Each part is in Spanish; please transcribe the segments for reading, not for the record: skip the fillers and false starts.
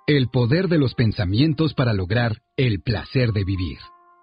El poder de los pensamientos para lograr el placer de vivir.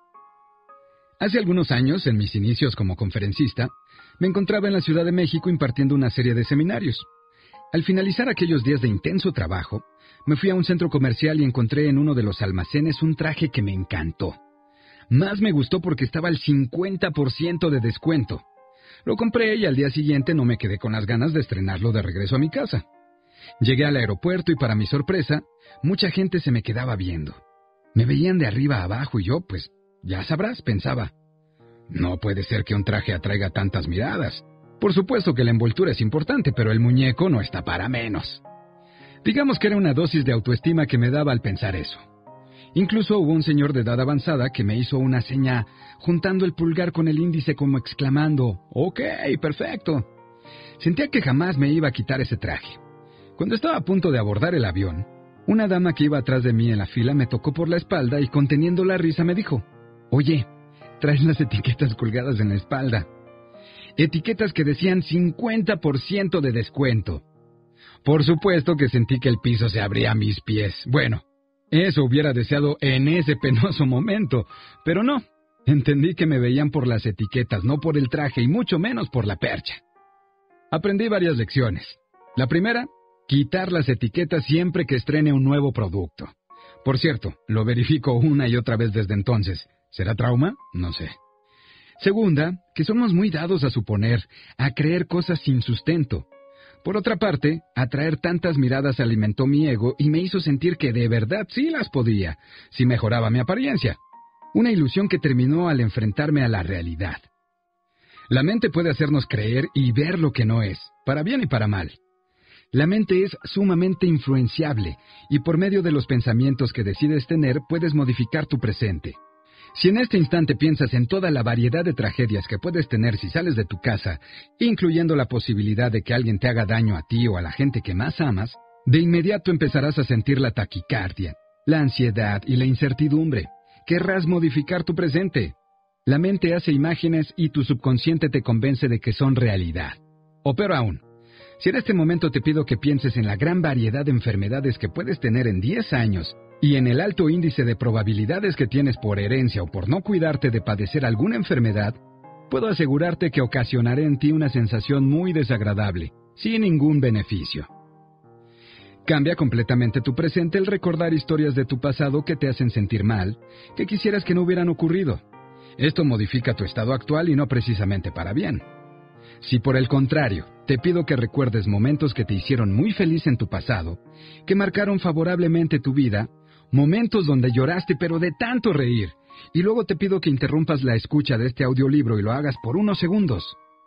Hace algunos años, en mis inicios como conferencista, me encontraba en la Ciudad de México impartiendo una serie de seminarios. Al finalizar aquellos días de intenso trabajo, me fui a un centro comercial y encontré en uno de los almacenes un traje que me encantó. Más me gustó porque estaba al 50% de descuento. Lo compré y al día siguiente no me quedé con las ganas de estrenarlo de regreso a mi casa. Llegué al aeropuerto y para mi sorpresa, mucha gente se me quedaba viendo. Me veían de arriba a abajo y yo, pues, ya sabrás, pensaba. No puede ser que un traje atraiga tantas miradas. Por supuesto que la envoltura es importante, pero el muñeco no está para menos. Digamos que era una dosis de autoestima que me daba al pensar eso. Incluso hubo un señor de edad avanzada que me hizo una seña juntando el pulgar con el índice como exclamando, «Ok, perfecto». Sentía que jamás me iba a quitar ese traje. Cuando estaba a punto de abordar el avión, una dama que iba atrás de mí en la fila me tocó por la espalda y conteniendo la risa me dijo, «Oye, traes las etiquetas colgadas en la espalda». Etiquetas que decían 50% de descuento. Por supuesto que sentí que el piso se abría a mis pies. Bueno, eso hubiera deseado en ese penoso momento, pero no. Entendí que me veían por las etiquetas, no por el traje y mucho menos por la percha. Aprendí varias lecciones. La primera, quitar las etiquetas siempre que estrene un nuevo producto. Por cierto, lo verifico una y otra vez desde entonces. ¿Será trauma? No sé. Segunda, que somos muy dados a suponer, a creer cosas sin sustento. Por otra parte, atraer tantas miradas alimentó mi ego y me hizo sentir que de verdad sí las podía, si mejoraba mi apariencia. Una ilusión que terminó al enfrentarme a la realidad. La mente puede hacernos creer y ver lo que no es, para bien y para mal. La mente es sumamente influenciable y por medio de los pensamientos que decides tener puedes modificar tu presente. Si en este instante piensas en toda la variedad de tragedias que puedes tener si sales de tu casa, incluyendo la posibilidad de que alguien te haga daño a ti o a la gente que más amas, de inmediato empezarás a sentir la taquicardia, la ansiedad y la incertidumbre. Querrás modificar tu presente. La mente hace imágenes y tu subconsciente te convence de que son realidad. O peor aún, si en este momento te pido que pienses en la gran variedad de enfermedades que puedes tener en 10 años, y en el alto índice de probabilidades que tienes por herencia o por no cuidarte de padecer alguna enfermedad, puedo asegurarte que ocasionaré en ti una sensación muy desagradable, sin ningún beneficio. Cambia completamente tu presente el recordar historias de tu pasado que te hacen sentir mal, que quisieras que no hubieran ocurrido. Esto modifica tu estado actual y no precisamente para bien. Si por el contrario, te pido que recuerdes momentos que te hicieron muy feliz en tu pasado, que marcaron favorablemente tu vida, momentos donde lloraste pero de tanto reír, y luego te pido que interrumpas la escucha de este audiolibro y lo hagas por unos segundos.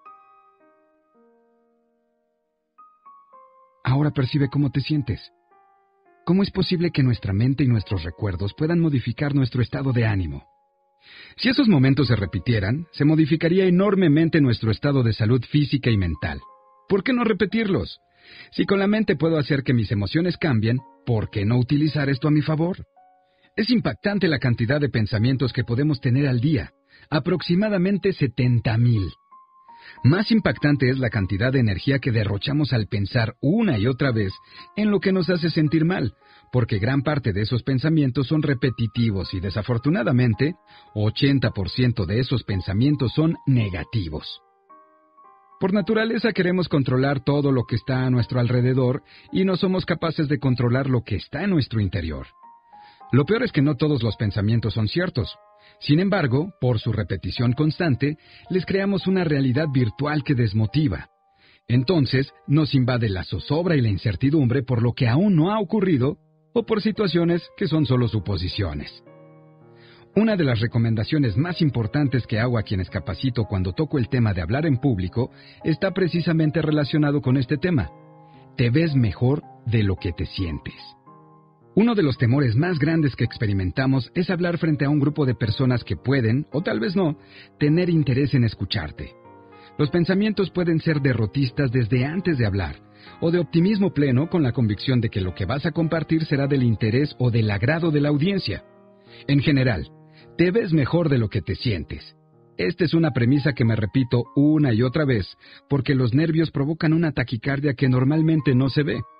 Ahora percibe cómo te sientes. ¿Cómo es posible que nuestra mente y nuestros recuerdos puedan modificar nuestro estado de ánimo? Si esos momentos se repitieran, se modificaría enormemente nuestro estado de salud física y mental. ¿Por qué no repetirlos? Si con la mente puedo hacer que mis emociones cambien, ¿por qué no utilizar esto a mi favor? Es impactante la cantidad de pensamientos que podemos tener al día, aproximadamente 70,000. Más impactante es la cantidad de energía que derrochamos al pensar una y otra vez en lo que nos hace sentir mal, porque gran parte de esos pensamientos son repetitivos y desafortunadamente, 80% de esos pensamientos son negativos. Por naturaleza queremos controlar todo lo que está a nuestro alrededor y no somos capaces de controlar lo que está en nuestro interior. Lo peor es que no todos los pensamientos son ciertos. Sin embargo, por su repetición constante, les creamos una realidad virtual que desmotiva. Entonces, nos invade la zozobra y la incertidumbre por lo que aún no ha ocurrido o por situaciones que son solo suposiciones. Una de las recomendaciones más importantes que hago a quienes capacito cuando toco el tema de hablar en público está precisamente relacionado con este tema. Te ves mejor de lo que te sientes. Uno de los temores más grandes que experimentamos es hablar frente a un grupo de personas que pueden, o tal vez no, tener interés en escucharte. Los pensamientos pueden ser derrotistas desde antes de hablar, o de optimismo pleno con la convicción de que lo que vas a compartir será del interés o del agrado de la audiencia. En general, te ves mejor de lo que te sientes. Esta es una premisa que me repito una y otra vez, porque los nervios provocan una taquicardia que normalmente no se ve.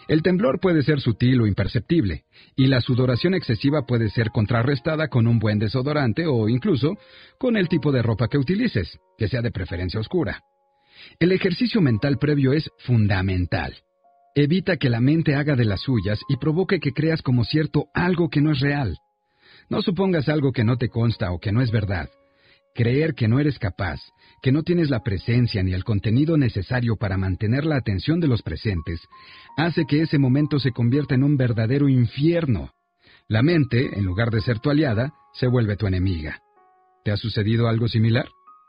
El temblor puede ser sutil o imperceptible, y la sudoración excesiva puede ser contrarrestada con un buen desodorante o incluso con el tipo de ropa que utilices, que sea de preferencia oscura. El ejercicio mental previo es fundamental. Evita que la mente haga de las suyas y provoque que creas como cierto algo que no es real. No supongas algo que no te consta o que no es verdad. Creer que no eres capaz, que no tienes la presencia ni el contenido necesario para mantener la atención de los presentes, hace que ese momento se convierta en un verdadero infierno. La mente, en lugar de ser tu aliada, se vuelve tu enemiga. ¿Te ha sucedido algo similar?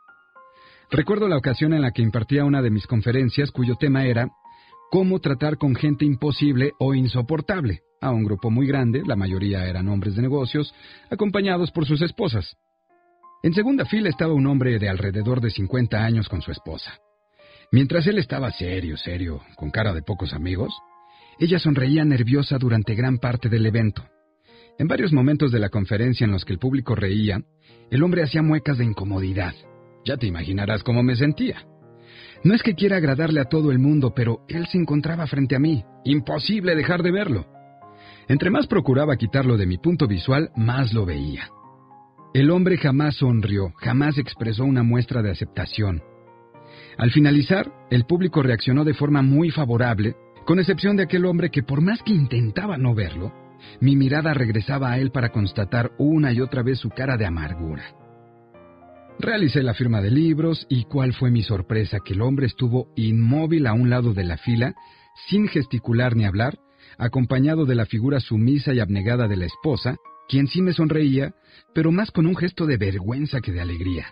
Recuerdo la ocasión en la que impartía una de mis conferencias cuyo tema era cómo tratar con gente imposible o insoportable, a un grupo muy grande, la mayoría eran hombres de negocios, acompañados por sus esposas. En segunda fila estaba un hombre de alrededor de 50 años con su esposa. Mientras él estaba serio, con cara de pocos amigos, ella sonreía nerviosa durante gran parte del evento. En varios momentos de la conferencia en los que el público reía, el hombre hacía muecas de incomodidad. Ya te imaginarás cómo me sentía. No es que quiera agradarle a todo el mundo, pero él se encontraba frente a mí. Imposible dejar de verlo. Entre más procuraba quitarlo de mi punto visual, más lo veía. El hombre jamás sonrió, jamás expresó una muestra de aceptación. Al finalizar, el público reaccionó de forma muy favorable, con excepción de aquel hombre que por más que intentaba no verlo, mi mirada regresaba a él para constatar una y otra vez su cara de amargura. Realicé la firma de libros y cuál fue mi sorpresa que el hombre estuvo inmóvil a un lado de la fila, sin gesticular ni hablar, acompañado de la figura sumisa y abnegada de la esposa, quien sí me sonreía, pero más con un gesto de vergüenza que de alegría.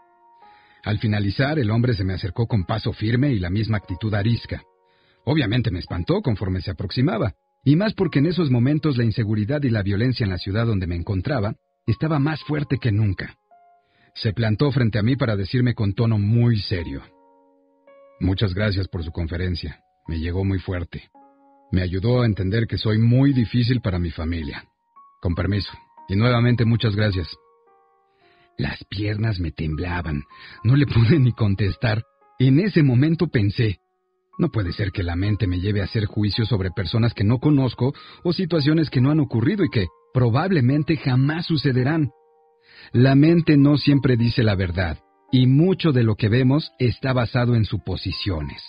Al finalizar, el hombre se me acercó con paso firme y la misma actitud arisca. Obviamente me espantó conforme se aproximaba, y más porque en esos momentos la inseguridad y la violencia en la ciudad donde me encontraba estaba más fuerte que nunca. Se plantó frente a mí para decirme con tono muy serio: «Muchas gracias por su conferencia, me llegó muy fuerte. Me ayudó a entender que soy muy difícil para mi familia. Con permiso, y nuevamente muchas gracias». Las piernas me temblaban, no le pude ni contestar. En ese momento pensé, no puede ser que la mente me lleve a hacer juicios sobre personas que no conozco o situaciones que no han ocurrido y que probablemente jamás sucederán. La mente no siempre dice la verdad, y mucho de lo que vemos está basado en suposiciones.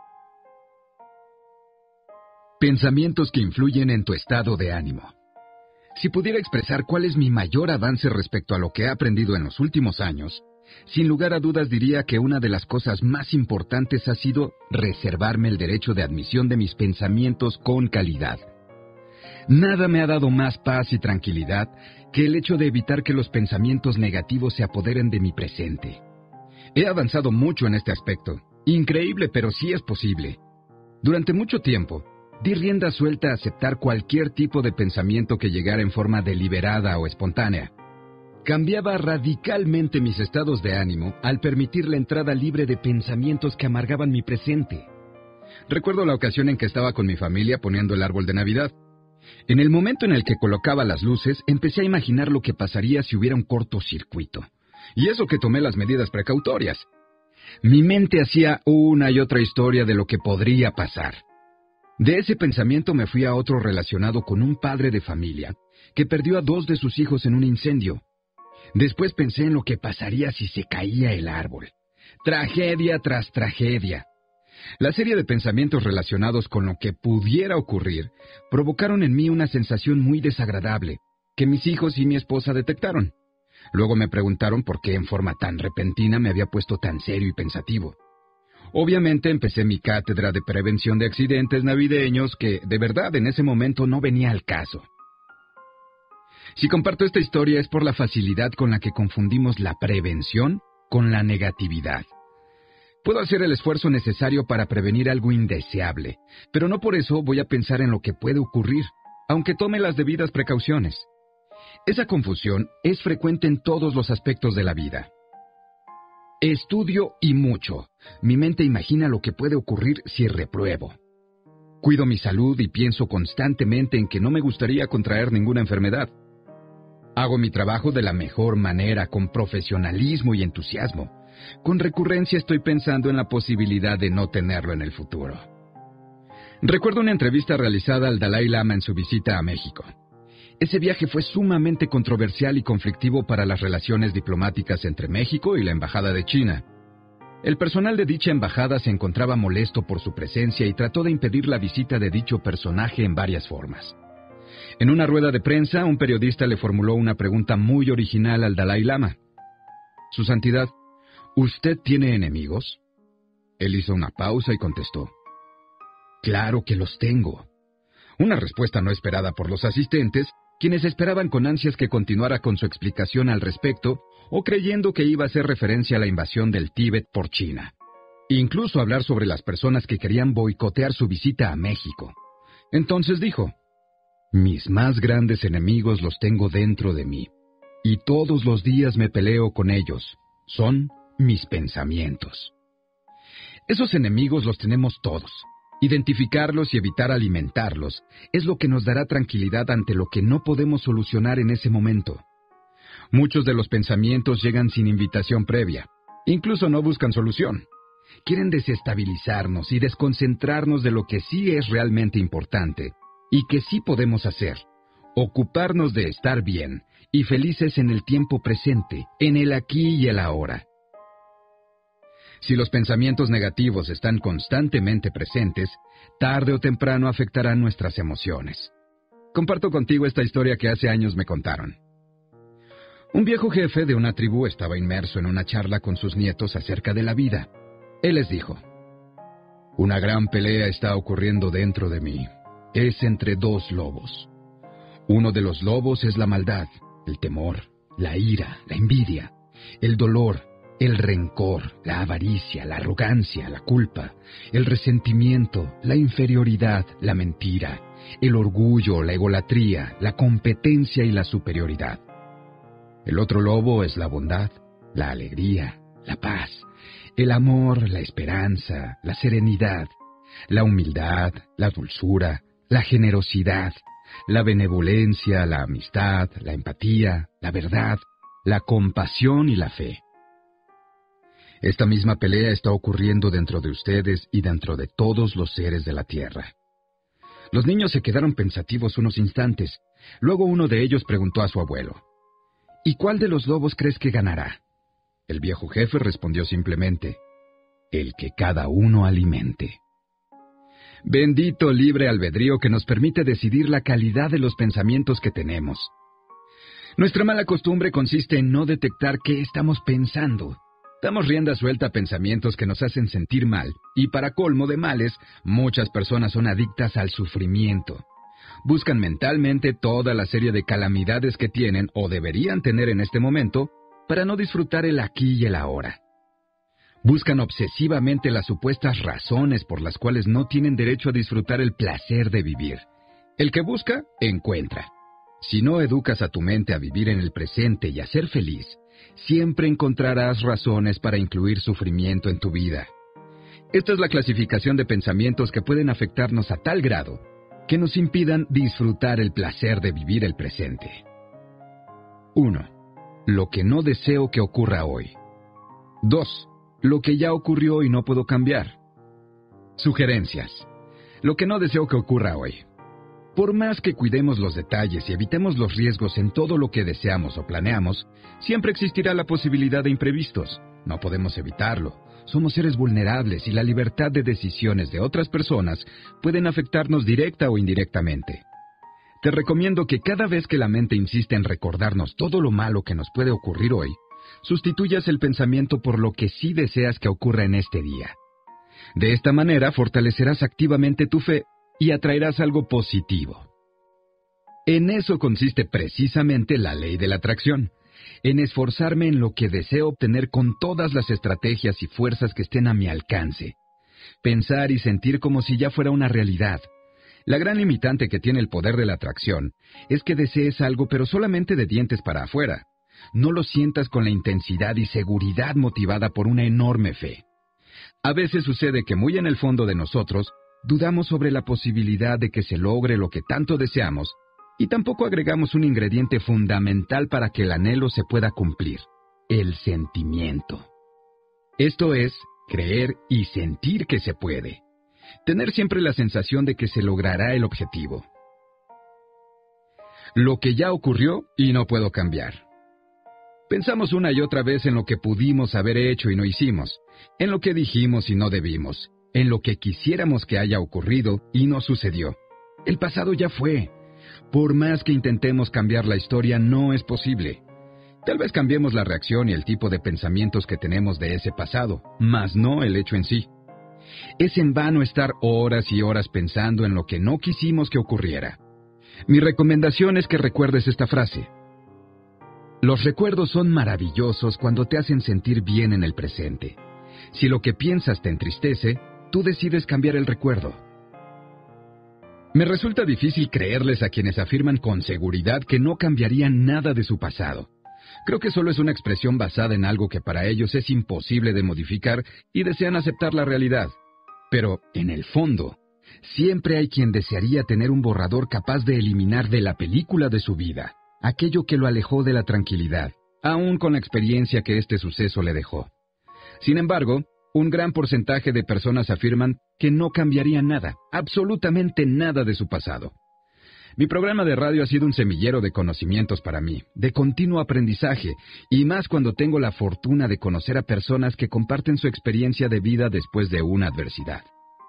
Pensamientos que influyen en tu estado de ánimo. Si pudiera expresar cuál es mi mayor avance respecto a lo que he aprendido en los últimos años, sin lugar a dudas diría que una de las cosas más importantes ha sido reservarme el derecho de admisión de mis pensamientos con calidad. Nada me ha dado más paz y tranquilidad que el hecho de evitar que los pensamientos negativos se apoderen de mi presente. He avanzado mucho en este aspecto. Increíble, pero sí es posible. Durante mucho tiempo, di rienda suelta a aceptar cualquier tipo de pensamiento que llegara en forma deliberada o espontánea. Cambiaba radicalmente mis estados de ánimo al permitir la entrada libre de pensamientos que amargaban mi presente. Recuerdo la ocasión en que estaba con mi familia poniendo el árbol de Navidad. En el momento en el que colocaba las luces, empecé a imaginar lo que pasaría si hubiera un cortocircuito. Y eso que tomé las medidas precautorias. Mi mente hacía una y otra historia de lo que podría pasar. De ese pensamiento me fui a otro relacionado con un padre de familia que perdió a 2 de sus hijos en un incendio. Después pensé en lo que pasaría si se caía el árbol. Tragedia tras tragedia. La serie de pensamientos relacionados con lo que pudiera ocurrir provocaron en mí una sensación muy desagradable que mis hijos y mi esposa detectaron. Luego me preguntaron por qué en forma tan repentina me había puesto tan serio y pensativo. Obviamente empecé mi cátedra de prevención de accidentes navideños que, de verdad, en ese momento no venía al caso. Si comparto esta historia es por la facilidad con la que confundimos la prevención con la negatividad. Puedo hacer el esfuerzo necesario para prevenir algo indeseable, pero no por eso voy a pensar en lo que puede ocurrir, aunque tome las debidas precauciones. Esa confusión es frecuente en todos los aspectos de la vida. Estudio y mucho. Mi mente imagina lo que puede ocurrir si repruebo. Cuido mi salud y pienso constantemente en que no me gustaría contraer ninguna enfermedad. Hago mi trabajo de la mejor manera, con profesionalismo y entusiasmo. Con recurrencia estoy pensando en la posibilidad de no tenerlo en el futuro. Recuerdo una entrevista realizada al Dalai Lama en su visita a México. Ese viaje fue sumamente controversial y conflictivo para las relaciones diplomáticas entre México y la Embajada de China. El personal de dicha embajada se encontraba molesto por su presencia y trató de impedir la visita de dicho personaje en varias formas. En una rueda de prensa, un periodista le formuló una pregunta muy original al Dalai Lama. «Su Santidad, ¿usted tiene enemigos?» Él hizo una pausa y contestó: «Claro que los tengo». Una respuesta no esperada por los asistentes, quienes esperaban con ansias que continuara con su explicación al respecto, o creyendo que iba a hacer referencia a la invasión del Tíbet por China. Incluso hablar sobre las personas que querían boicotear su visita a México. Entonces dijo: «Mis más grandes enemigos los tengo dentro de mí, y todos los días me peleo con ellos. Son mis pensamientos». Esos enemigos los tenemos todos. Identificarlos y evitar alimentarlos es lo que nos dará tranquilidad ante lo que no podemos solucionar en ese momento. Muchos de los pensamientos llegan sin invitación previa. Incluso no buscan solución. Quieren desestabilizarnos y desconcentrarnos de lo que sí es realmente importante y que sí podemos hacer. Ocuparnos de estar bien y felices en el tiempo presente, en el aquí y el ahora. Si los pensamientos negativos están constantemente presentes, tarde o temprano afectarán nuestras emociones. Comparto contigo esta historia que hace años me contaron. Un viejo jefe de una tribu estaba inmerso en una charla con sus nietos acerca de la vida. Él les dijo: «Una gran pelea está ocurriendo dentro de mí. Es entre dos lobos. Uno de los lobos es la maldad, el temor, la ira, la envidia, el dolor, el rencor, la avaricia, la arrogancia, la culpa, el resentimiento, la inferioridad, la mentira, el orgullo, la egolatría, la competencia y la superioridad. El otro lobo es la bondad, la alegría, la paz, el amor, la esperanza, la serenidad, la humildad, la dulzura, la generosidad, la benevolencia, la amistad, la empatía, la verdad, la compasión y la fe. Esta misma pelea está ocurriendo dentro de ustedes y dentro de todos los seres de la tierra». Los niños se quedaron pensativos unos instantes. Luego uno de ellos preguntó a su abuelo: «¿Y cuál de los lobos crees que ganará?» El viejo jefe respondió simplemente: «El que cada uno alimente». Bendito libre albedrío que nos permite decidir la calidad de los pensamientos que tenemos. Nuestra mala costumbre consiste en no detectar qué estamos pensando. Damos rienda suelta a pensamientos que nos hacen sentir mal, y para colmo de males, muchas personas son adictas al sufrimiento. Buscan mentalmente toda la serie de calamidades que tienen o deberían tener en este momento para no disfrutar el aquí y el ahora. Buscan obsesivamente las supuestas razones por las cuales no tienen derecho a disfrutar el placer de vivir. El que busca, encuentra. Si no educas a tu mente a vivir en el presente y a ser feliz, siempre encontrarás razones para incluir sufrimiento en tu vida. Esta es la clasificación de pensamientos que pueden afectarnos a tal grado que nos impidan disfrutar el placer de vivir el presente. 1. Lo que no deseo que ocurra hoy. 2. Lo que ya ocurrió y no puedo cambiar. Sugerencias. Lo que no deseo que ocurra hoy. Por más que cuidemos los detalles y evitemos los riesgos en todo lo que deseamos o planeamos, siempre existirá la posibilidad de imprevistos. No podemos evitarlo. Somos seres vulnerables y la libertad de decisiones de otras personas pueden afectarnos directa o indirectamente. Te recomiendo que cada vez que la mente insiste en recordarnos todo lo malo que nos puede ocurrir hoy, sustituyas el pensamiento por lo que sí deseas que ocurra en este día. De esta manera fortalecerás activamente tu fe y atraerás algo positivo. En eso consiste precisamente la ley de la atracción, en esforzarme en lo que deseo obtener con todas las estrategias y fuerzas que estén a mi alcance. Pensar y sentir como si ya fuera una realidad. La gran limitante que tiene el poder de la atracción es que desees algo pero solamente de dientes para afuera. No lo sientas con la intensidad y seguridad motivada por una enorme fe. A veces sucede que muy en el fondo de nosotros dudamos sobre la posibilidad de que se logre lo que tanto deseamos y tampoco agregamos un ingrediente fundamental para que el anhelo se pueda cumplir: el sentimiento. Esto es, creer y sentir que se puede. Tener siempre la sensación de que se logrará el objetivo. Lo que ya ocurrió y no puedo cambiar. Pensamos una y otra vez en lo que pudimos haber hecho y no hicimos, en lo que dijimos y no debimos, en lo que quisiéramos que haya ocurrido y no sucedió. El pasado ya fue. Por más que intentemos cambiar la historia, no es posible. Tal vez cambiemos la reacción y el tipo de pensamientos que tenemos de ese pasado, mas no el hecho en sí. Es en vano estar horas y horas pensando en lo que no quisimos que ocurriera. Mi recomendación es que recuerdes esta frase. Los recuerdos son maravillosos cuando te hacen sentir bien en el presente. Si lo que piensas te entristece, tú decides cambiar el recuerdo. Me resulta difícil creerles a quienes afirman con seguridad que no cambiarían nada de su pasado. Creo que solo es una expresión basada en algo que para ellos es imposible de modificar y desean aceptar la realidad. Pero, en el fondo, siempre hay quien desearía tener un borrador capaz de eliminar de la película de su vida aquello que lo alejó de la tranquilidad, aún con la experiencia que este suceso le dejó. Sin embargo, un gran porcentaje de personas afirman que no cambiarían nada, absolutamente nada de su pasado. Mi programa de radio ha sido un semillero de conocimientos para mí, de continuo aprendizaje, y más cuando tengo la fortuna de conocer a personas que comparten su experiencia de vida después de una adversidad.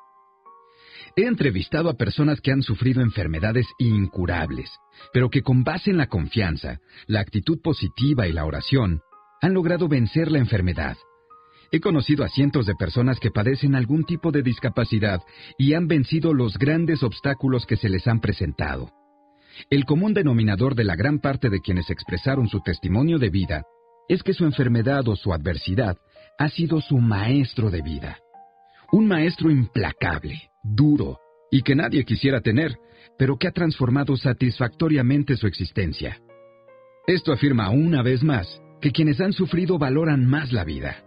He entrevistado a personas que han sufrido enfermedades incurables, pero que con base en la confianza, la actitud positiva y la oración, han logrado vencer la enfermedad. He conocido a cientos de personas que padecen algún tipo de discapacidad y han vencido los grandes obstáculos que se les han presentado. El común denominador de la gran parte de quienes expresaron su testimonio de vida es que su enfermedad o su adversidad ha sido su maestro de vida. Un maestro implacable, duro, y que nadie quisiera tener, pero que ha transformado satisfactoriamente su existencia. Esto afirma una vez más que quienes han sufrido valoran más la vida.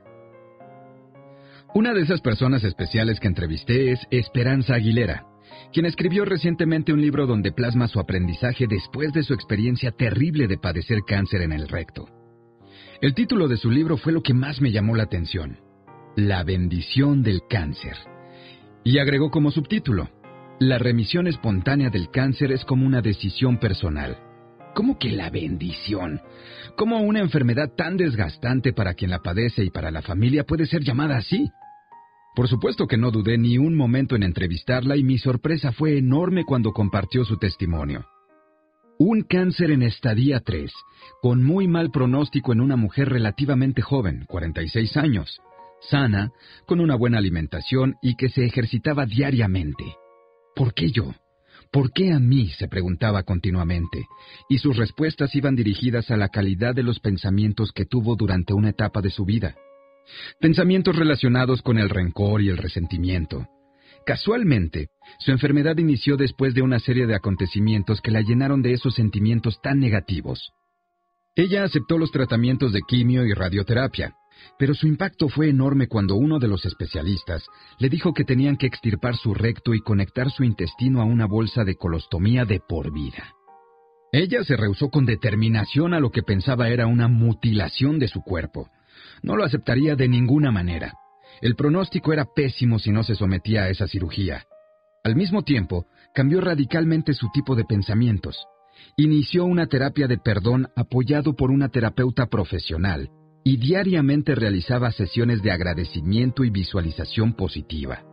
Una de esas personas especiales que entrevisté es Esperanza Aguilera, quien escribió recientemente un libro donde plasma su aprendizaje después de su experiencia terrible de padecer cáncer en el recto. El título de su libro fue lo que más me llamó la atención: La bendición del cáncer. Y agregó como subtítulo: La remisión espontánea del cáncer es como una decisión personal. ¿Cómo que la bendición? ¿Cómo una enfermedad tan desgastante para quien la padece y para la familia puede ser llamada así? Por supuesto que no dudé ni un momento en entrevistarla y mi sorpresa fue enorme cuando compartió su testimonio. Un cáncer en estadia 3, con muy mal pronóstico en una mujer relativamente joven, 46 años, sana, con una buena alimentación y que se ejercitaba diariamente. ¿Por qué yo? ¿Por qué a mí?, se preguntaba continuamente, y sus respuestas iban dirigidas a la calidad de los pensamientos que tuvo durante una etapa de su vida. Pensamientos relacionados con el rencor y el resentimiento. Casualmente, su enfermedad inició después de una serie de acontecimientos que la llenaron de esos sentimientos tan negativos. Ella aceptó los tratamientos de quimio y radioterapia, pero su impacto fue enorme cuando uno de los especialistas le dijo que tenían que extirpar su recto y conectar su intestino a una bolsa de colostomía de por vida. Ella se rehusó con determinación a lo que pensaba era una mutilación de su cuerpo. No lo aceptaría de ninguna manera. El pronóstico era pésimo si no se sometía a esa cirugía. Al mismo tiempo, cambió radicalmente su tipo de pensamientos. Inició una terapia de perdón apoyado por una terapeuta profesional y diariamente realizaba sesiones de agradecimiento y visualización positiva.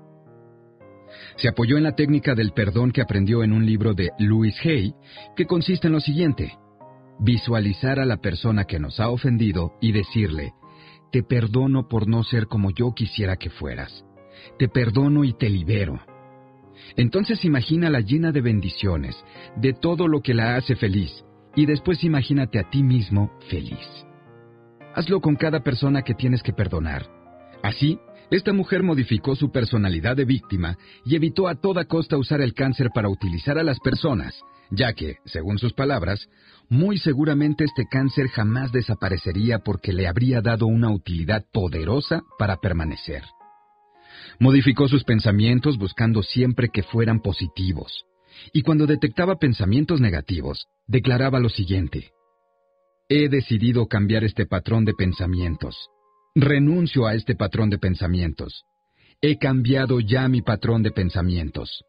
Se apoyó en la técnica del perdón que aprendió en un libro de Louise Hay, que consiste en lo siguiente: visualizar a la persona que nos ha ofendido y decirle: te perdono por no ser como yo quisiera que fueras. Te perdono y te libero. Entonces imagínala llena de bendiciones, de todo lo que la hace feliz, y después imagínate a ti mismo feliz. Hazlo con cada persona que tienes que perdonar. Así, esta mujer modificó su personalidad de víctima y evitó a toda costa usar el cáncer para utilizar a las personas, ya que, según sus palabras, muy seguramente este cáncer jamás desaparecería porque le habría dado una utilidad poderosa para permanecer. Modificó sus pensamientos buscando siempre que fueran positivos, y cuando detectaba pensamientos negativos, declaraba lo siguiente: he decidido cambiar este patrón de pensamientos. Renuncio a este patrón de pensamientos. He cambiado ya mi patrón de pensamientos.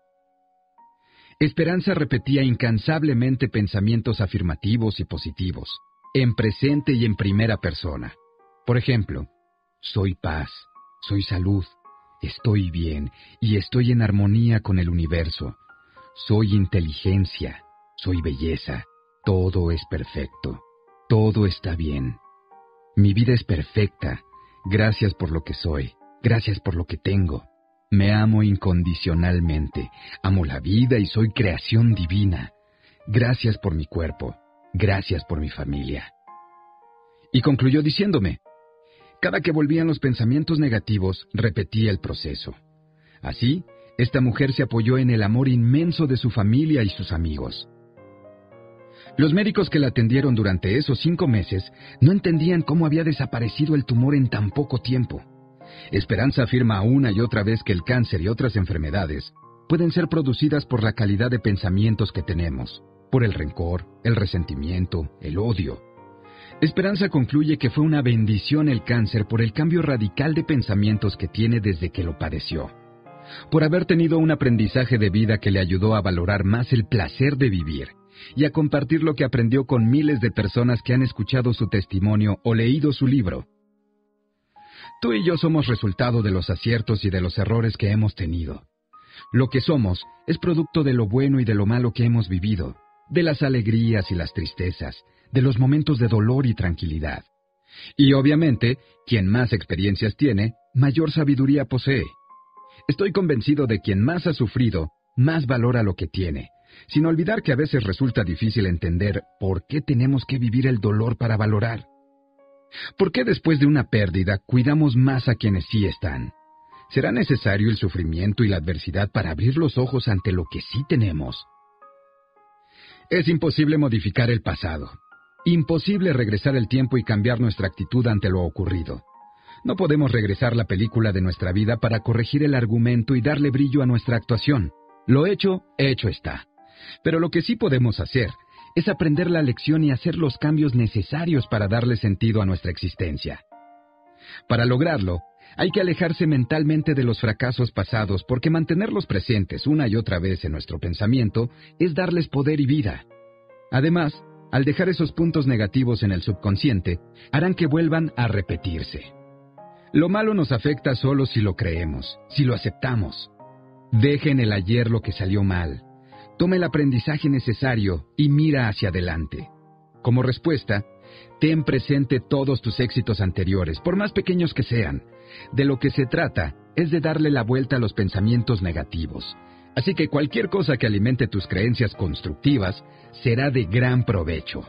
Esperanza repetía incansablemente pensamientos afirmativos y positivos, en presente y en primera persona. Por ejemplo, soy paz, soy salud, estoy bien y estoy en armonía con el universo. Soy inteligencia, soy belleza, todo es perfecto, todo está bien. Mi vida es perfecta, gracias por lo que soy, gracias por lo que tengo. Me amo incondicionalmente, amo la vida y soy creación divina. Gracias por mi cuerpo, gracias por mi familia. Y concluyó diciéndome, cada que volvían los pensamientos negativos, repetía el proceso. Así, esta mujer se apoyó en el amor inmenso de su familia y sus amigos. Los médicos que la atendieron durante esos 5 meses no entendían cómo había desaparecido el tumor en tan poco tiempo. Esperanza afirma una y otra vez que el cáncer y otras enfermedades pueden ser producidas por la calidad de pensamientos que tenemos, por el rencor, el resentimiento, el odio. Esperanza concluye que fue una bendición el cáncer por el cambio radical de pensamientos que tiene desde que lo padeció, por haber tenido un aprendizaje de vida que le ayudó a valorar más el placer de vivir y a compartir lo que aprendió con miles de personas que han escuchado su testimonio o leído su libro. Tú y yo somos resultado de los aciertos y de los errores que hemos tenido. Lo que somos es producto de lo bueno y de lo malo que hemos vivido, de las alegrías y las tristezas, de los momentos de dolor y tranquilidad. Y obviamente, quien más experiencias tiene, mayor sabiduría posee. Estoy convencido de quien más ha sufrido, más valora lo que tiene, sin olvidar que a veces resulta difícil entender por qué tenemos que vivir el dolor para valorar. ¿Por qué después de una pérdida cuidamos más a quienes sí están? ¿Será necesario el sufrimiento y la adversidad para abrir los ojos ante lo que sí tenemos? Es imposible modificar el pasado. Imposible regresar el tiempo y cambiar nuestra actitud ante lo ocurrido. No podemos regresar la película de nuestra vida para corregir el argumento y darle brillo a nuestra actuación. Lo hecho, hecho está. Pero lo que sí podemos hacer es aprender la lección y hacer los cambios necesarios para darle sentido a nuestra existencia. Para lograrlo, hay que alejarse mentalmente de los fracasos pasados porque mantenerlos presentes una y otra vez en nuestro pensamiento es darles poder y vida. Además, al dejar esos puntos negativos en el subconsciente, harán que vuelvan a repetirse. Lo malo nos afecta solo si lo creemos, si lo aceptamos. Deje en el ayer lo que salió mal. Toma el aprendizaje necesario y mira hacia adelante. Como respuesta, ten presente todos tus éxitos anteriores, por más pequeños que sean. De lo que se trata es de darle la vuelta a los pensamientos negativos. Así que cualquier cosa que alimente tus creencias constructivas será de gran provecho.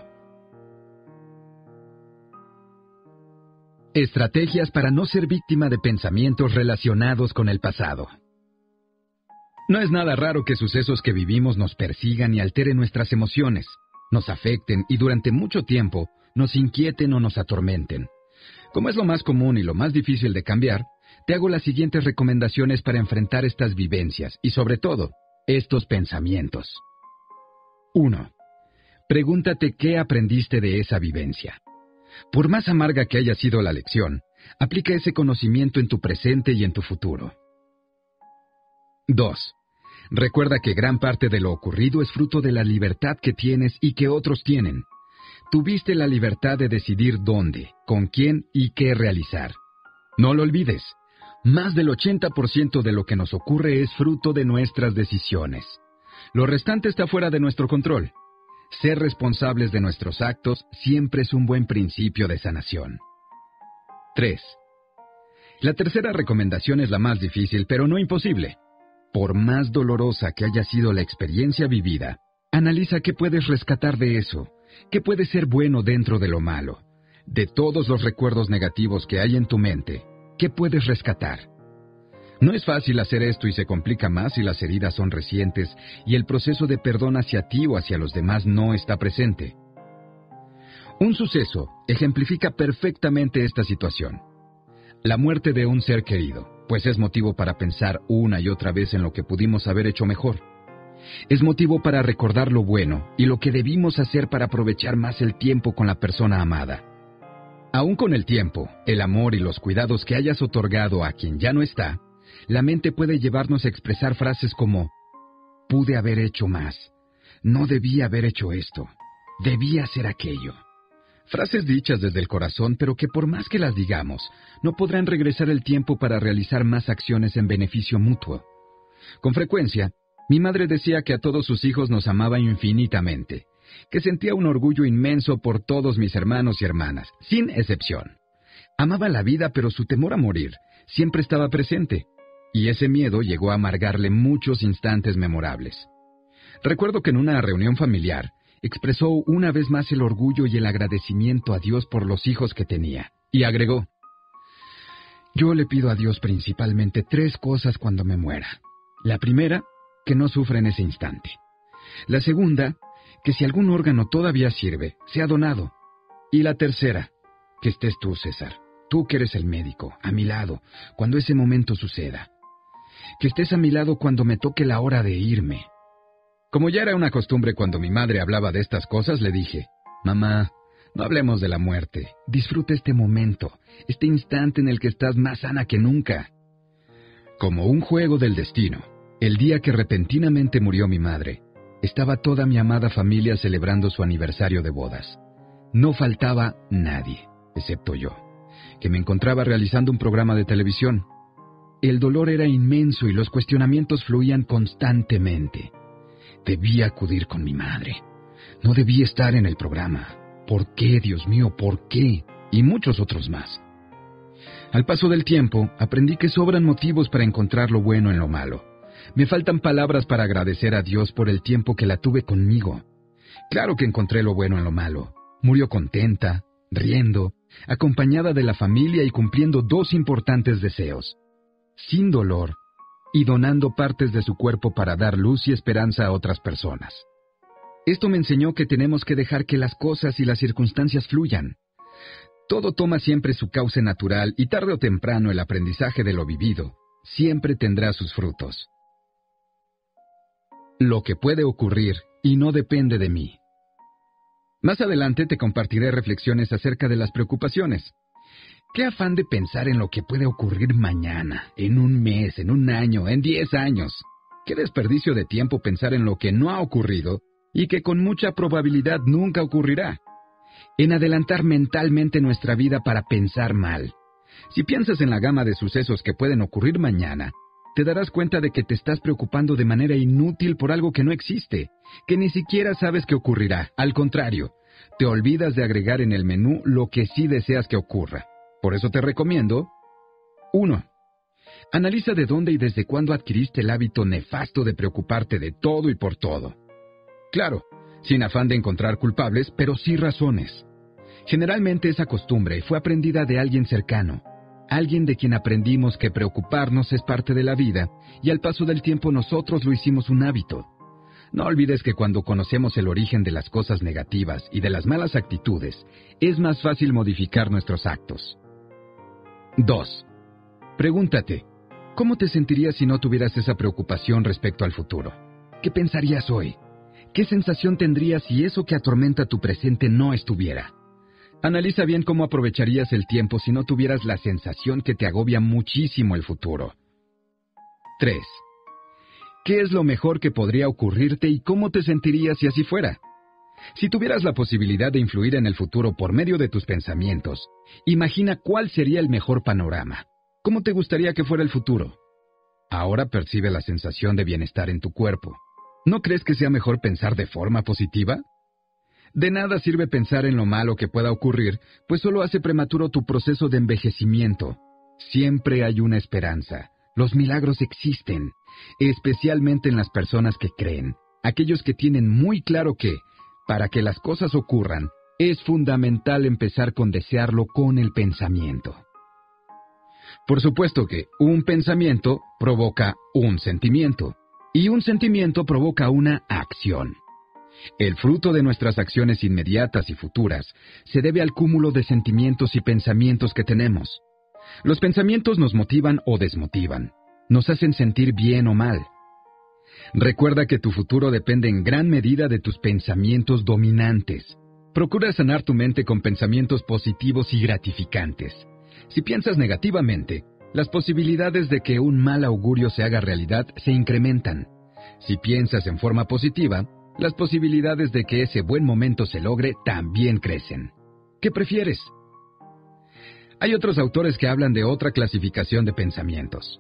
Estrategias para no ser víctima de pensamientos relacionados con el pasado. No es nada raro que sucesos que vivimos nos persigan y alteren nuestras emociones, nos afecten y durante mucho tiempo nos inquieten o nos atormenten. Como es lo más común y lo más difícil de cambiar, te hago las siguientes recomendaciones para enfrentar estas vivencias y sobre todo, estos pensamientos. 1. Pregúntate qué aprendiste de esa vivencia. Por más amarga que haya sido la lección, aplica ese conocimiento en tu presente y en tu futuro. 2. Recuerda que gran parte de lo ocurrido es fruto de la libertad que tienes y que otros tienen. Tuviste la libertad de decidir dónde, con quién y qué realizar. No lo olvides, más del 80% de lo que nos ocurre es fruto de nuestras decisiones. Lo restante está fuera de nuestro control. Ser responsables de nuestros actos siempre es un buen principio de sanación. 3. La tercera recomendación es la más difícil, pero no imposible. Por más dolorosa que haya sido la experiencia vivida, analiza qué puedes rescatar de eso, qué puede ser bueno dentro de lo malo. De todos los recuerdos negativos que hay en tu mente, ¿qué puedes rescatar? No es fácil hacer esto y se complica más si las heridas son recientes y el proceso de perdón hacia ti o hacia los demás no está presente. Un suceso ejemplifica perfectamente esta situación. La muerte de un ser querido, pues es motivo para pensar una y otra vez en lo que pudimos haber hecho mejor. Es motivo para recordar lo bueno y lo que debimos hacer para aprovechar más el tiempo con la persona amada. Aún con el tiempo, el amor y los cuidados que hayas otorgado a quien ya no está, la mente puede llevarnos a expresar frases como: pude haber hecho más, no debía haber hecho esto, debía hacer aquello. Frases dichas desde el corazón, pero que por más que las digamos, no podrán regresar el tiempo para realizar más acciones en beneficio mutuo. Con frecuencia, mi madre decía que a todos sus hijos nos amaba infinitamente, que sentía un orgullo inmenso por todos mis hermanos y hermanas, sin excepción. Amaba la vida, pero su temor a morir siempre estaba presente, y ese miedo llegó a amargarle muchos instantes memorables. Recuerdo que en una reunión familiar, expresó una vez más el orgullo y el agradecimiento a Dios por los hijos que tenía, y agregó: yo le pido a Dios principalmente 3 cosas cuando me muera. La primera, que no sufra en ese instante. La segunda, que si algún órgano todavía sirve, sea donado. Y la tercera, que estés tú, César, tú que eres el médico, a mi lado, cuando ese momento suceda. Que estés a mi lado cuando me toque la hora de irme. Como ya era una costumbre cuando mi madre hablaba de estas cosas, le dije: mamá, no hablemos de la muerte, disfruta este momento, este instante en el que estás más sana que nunca. Como un juego del destino, el día que repentinamente murió mi madre, estaba toda mi amada familia celebrando su aniversario de bodas. No faltaba nadie, excepto yo, que me encontraba realizando un programa de televisión. El dolor era inmenso y los cuestionamientos fluían constantemente. Debía acudir con mi madre. No debía estar en el programa. ¿Por qué, Dios mío, por qué? Y muchos otros más. Al paso del tiempo, aprendí que sobran motivos para encontrar lo bueno en lo malo. Me faltan palabras para agradecer a Dios por el tiempo que la tuve conmigo. Claro que encontré lo bueno en lo malo. Murió contenta, riendo, acompañada de la familia y cumpliendo 2 importantes deseos. Sin dolor, y donando partes de su cuerpo para dar luz y esperanza a otras personas. Esto me enseñó que tenemos que dejar que las cosas y las circunstancias fluyan. Todo toma siempre su cauce natural y tarde o temprano el aprendizaje de lo vivido siempre tendrá sus frutos. Lo que puede ocurrir y no depende de mí. Más adelante te compartiré reflexiones acerca de las preocupaciones. ¿Qué afán de pensar en lo que puede ocurrir mañana, en un mes, en un año, en 10 años? ¿Qué desperdicio de tiempo pensar en lo que no ha ocurrido y que con mucha probabilidad nunca ocurrirá? En adelantar mentalmente nuestra vida para pensar mal. Si piensas en la gama de sucesos que pueden ocurrir mañana, te darás cuenta de que te estás preocupando de manera inútil por algo que no existe, que ni siquiera sabes que ocurrirá. Al contrario, te olvidas de agregar en el menú lo que sí deseas que ocurra. Por eso te recomiendo: 1. Analiza de dónde y desde cuándo adquiriste el hábito nefasto de preocuparte de todo y por todo. Claro, sin afán de encontrar culpables, pero sí razones. Generalmente esa costumbre fue aprendida de alguien cercano, alguien de quien aprendimos que preocuparnos es parte de la vida, y al paso del tiempo nosotros lo hicimos un hábito. No olvides que cuando conocemos el origen de las cosas negativas y de las malas actitudes, es más fácil modificar nuestros actos. 2. Pregúntate, ¿cómo te sentirías si no tuvieras esa preocupación respecto al futuro? ¿Qué pensarías hoy? ¿Qué sensación tendrías si eso que atormenta tu presente no estuviera? Analiza bien cómo aprovecharías el tiempo si no tuvieras la sensación que te agobia muchísimo el futuro. 3. ¿Qué es lo mejor que podría ocurrirte y cómo te sentirías si así fuera? Si tuvieras la posibilidad de influir en el futuro por medio de tus pensamientos, imagina cuál sería el mejor panorama. ¿Cómo te gustaría que fuera el futuro? Ahora percibe la sensación de bienestar en tu cuerpo. ¿No crees que sea mejor pensar de forma positiva? De nada sirve pensar en lo malo que pueda ocurrir, pues solo hace prematuro tu proceso de envejecimiento. Siempre hay una esperanza. Los milagros existen, especialmente en las personas que creen, aquellos que tienen muy claro que, para que las cosas ocurran, es fundamental empezar con desearlo con el pensamiento. Por supuesto que un pensamiento provoca un sentimiento, y un sentimiento provoca una acción. El fruto de nuestras acciones inmediatas y futuras se debe al cúmulo de sentimientos y pensamientos que tenemos. Los pensamientos nos motivan o desmotivan, nos hacen sentir bien o mal. Recuerda que tu futuro depende en gran medida de tus pensamientos dominantes. Procura sanar tu mente con pensamientos positivos y gratificantes. Si piensas negativamente, las posibilidades de que un mal augurio se haga realidad se incrementan. Si piensas en forma positiva, las posibilidades de que ese buen momento se logre también crecen. ¿Qué prefieres? Hay otros autores que hablan de otra clasificación de pensamientos.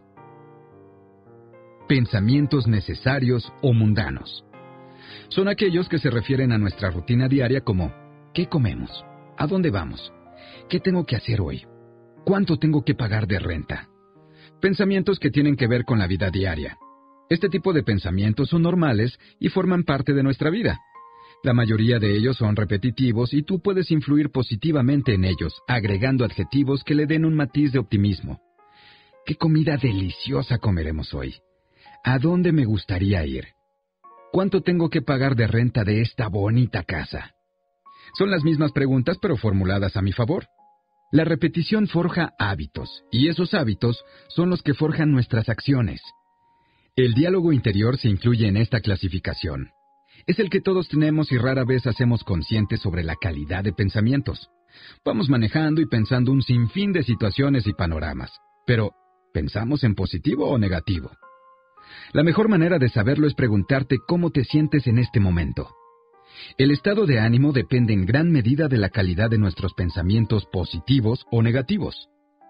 Pensamientos necesarios o mundanos. Son aquellos que se refieren a nuestra rutina diaria como ¿qué comemos? ¿A dónde vamos? ¿Qué tengo que hacer hoy? ¿Cuánto tengo que pagar de renta? Pensamientos que tienen que ver con la vida diaria. Este tipo de pensamientos son normales y forman parte de nuestra vida. La mayoría de ellos son repetitivos y tú puedes influir positivamente en ellos, agregando adjetivos que le den un matiz de optimismo. ¿Qué comida deliciosa comeremos hoy? ¿A dónde me gustaría ir? ¿Cuánto tengo que pagar de renta de esta bonita casa? Son las mismas preguntas pero formuladas a mi favor. La repetición forja hábitos, y esos hábitos son los que forjan nuestras acciones. El diálogo interior se incluye en esta clasificación. Es el que todos tenemos y rara vez hacemos conscientes sobre la calidad de pensamientos. Vamos manejando y pensando un sinfín de situaciones y panoramas, pero ¿pensamos en positivo o negativo? La mejor manera de saberlo es preguntarte cómo te sientes en este momento. El estado de ánimo depende en gran medida de la calidad de nuestros pensamientos positivos o negativos.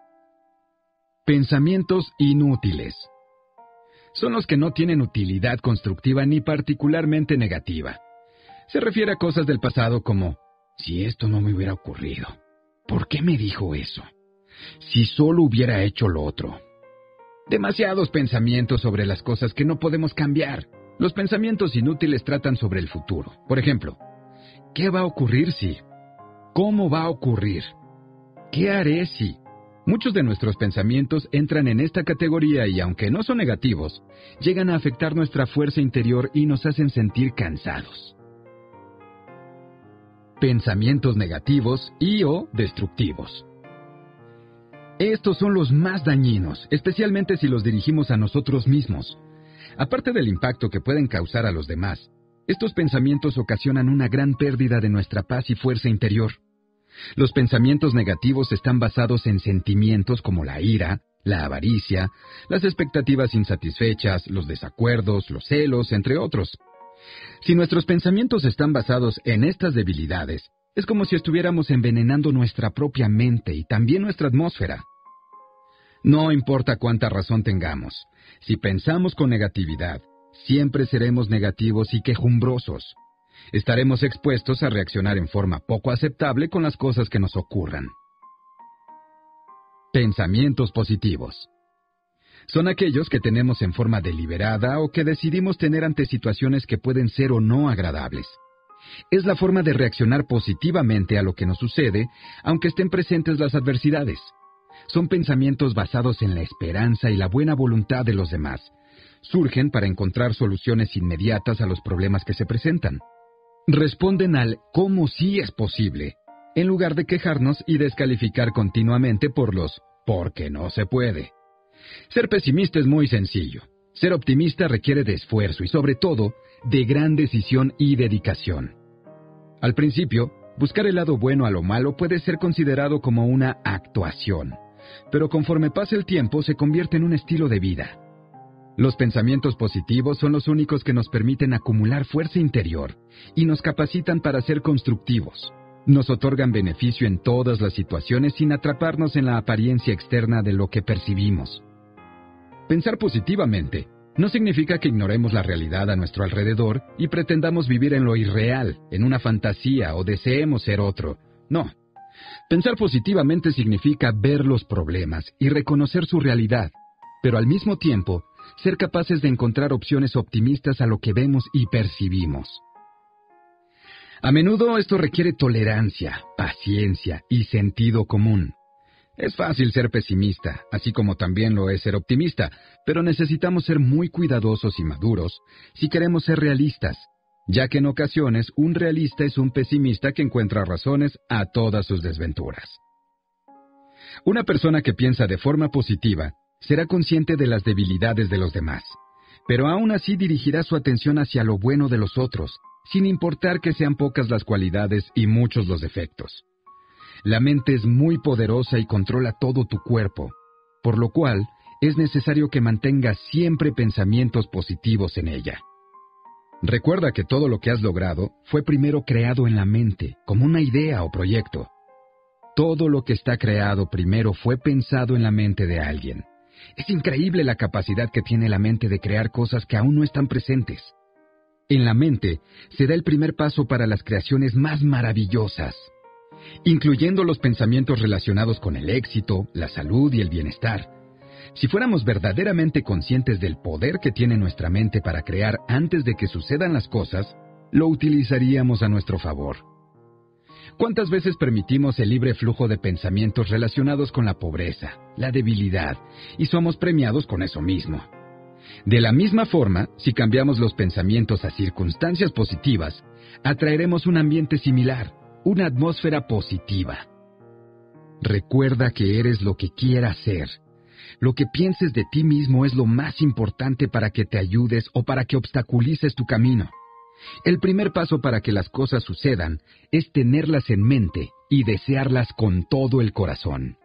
Pensamientos inútiles. Son los que no tienen utilidad constructiva ni particularmente negativa. Se refiere a cosas del pasado como, si esto no me hubiera ocurrido, ¿por qué me dijo eso? Si solo hubiera hecho lo otro. Demasiados pensamientos sobre las cosas que no podemos cambiar. Los pensamientos inútiles tratan sobre el futuro. Por ejemplo, ¿qué va a ocurrir si? ¿Cómo va a ocurrir? ¿Qué haré si? Muchos de nuestros pensamientos entran en esta categoría y, aunque no son negativos, llegan a afectar nuestra fuerza interior y nos hacen sentir cansados. Pensamientos negativos y o destructivos. Estos son los más dañinos, especialmente si los dirigimos a nosotros mismos. Aparte del impacto que pueden causar a los demás, estos pensamientos ocasionan una gran pérdida de nuestra paz y fuerza interior. Los pensamientos negativos están basados en sentimientos como la ira, la avaricia, las expectativas insatisfechas, los desacuerdos, los celos, entre otros. Si nuestros pensamientos están basados en estas debilidades, es como si estuviéramos envenenando nuestra propia mente y también nuestra atmósfera. No importa cuánta razón tengamos, si pensamos con negatividad, siempre seremos negativos y quejumbrosos. Estaremos expuestos a reaccionar en forma poco aceptable con las cosas que nos ocurran. Pensamientos positivos. Son aquellos que tenemos en forma deliberada o que decidimos tener ante situaciones que pueden ser o no agradables. Es la forma de reaccionar positivamente a lo que nos sucede, aunque estén presentes las adversidades. Son pensamientos basados en la esperanza y la buena voluntad de los demás. Surgen para encontrar soluciones inmediatas a los problemas que se presentan. Responden al cómo sí es posible, en lugar de quejarnos y descalificar continuamente por los porque no se puede. Ser pesimista es muy sencillo. Ser optimista requiere de esfuerzo y, sobre todo, de gran decisión y dedicación. Al principio, buscar el lado bueno a lo malo puede ser considerado como una actuación, pero conforme pasa el tiempo se convierte en un estilo de vida. Los pensamientos positivos son los únicos que nos permiten acumular fuerza interior y nos capacitan para ser constructivos. Nos otorgan beneficio en todas las situaciones sin atraparnos en la apariencia externa de lo que percibimos. Pensar positivamente no significa que ignoremos la realidad a nuestro alrededor y pretendamos vivir en lo irreal, en una fantasía o deseemos ser otro. No. Pensar positivamente significa ver los problemas y reconocer su realidad, pero al mismo tiempo, ser capaces de encontrar opciones optimistas a lo que vemos y percibimos. A menudo esto requiere tolerancia, paciencia y sentido común. Es fácil ser pesimista, así como también lo es ser optimista, pero necesitamos ser muy cuidadosos y maduros si queremos ser realistas, ya que en ocasiones un realista es un pesimista que encuentra razones a todas sus desventuras. Una persona que piensa de forma positiva será consciente de las debilidades de los demás, pero aún así dirigirá su atención hacia lo bueno de los otros, sin importar que sean pocas las cualidades y muchos los defectos. La mente es muy poderosa y controla todo tu cuerpo. por lo cual es necesario que mantengas siempre pensamientos positivos en ella. Recuerda que todo lo que has logrado fue primero creado en la mente, como una idea o proyecto. Todo lo que está creado primero fue pensado en la mente de alguien. Es increíble la capacidad que tiene la mente de crear cosas que aún no están presentes. En la mente se da el primer paso para las creaciones más maravillosas, incluyendo los pensamientos relacionados con el éxito, la salud y el bienestar. Si fuéramos verdaderamente conscientes del poder que tiene nuestra mente para crear antes de que sucedan las cosas, lo utilizaríamos a nuestro favor. ¿Cuántas veces permitimos el libre flujo de pensamientos relacionados con la pobreza, la debilidad, y somos premiados con eso mismo? De la misma forma, si cambiamos los pensamientos a circunstancias positivas, atraeremos un ambiente similar, una atmósfera positiva. Recuerda que eres lo que quieras ser. Lo que pienses de ti mismo es lo más importante para que te ayudes o para que obstaculices tu camino. El primer paso para que las cosas sucedan es tenerlas en mente y desearlas con todo el corazón.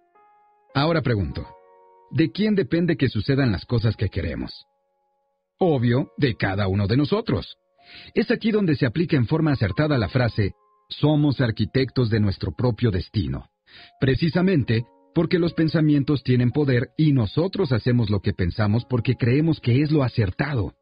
Ahora pregunto, ¿de quién depende que sucedan las cosas que queremos? Obvio, de cada uno de nosotros. Es aquí donde se aplica en forma acertada la frase, somos arquitectos de nuestro propio destino. Precisamente porque los pensamientos tienen poder y nosotros hacemos lo que pensamos porque creemos que es lo acertado.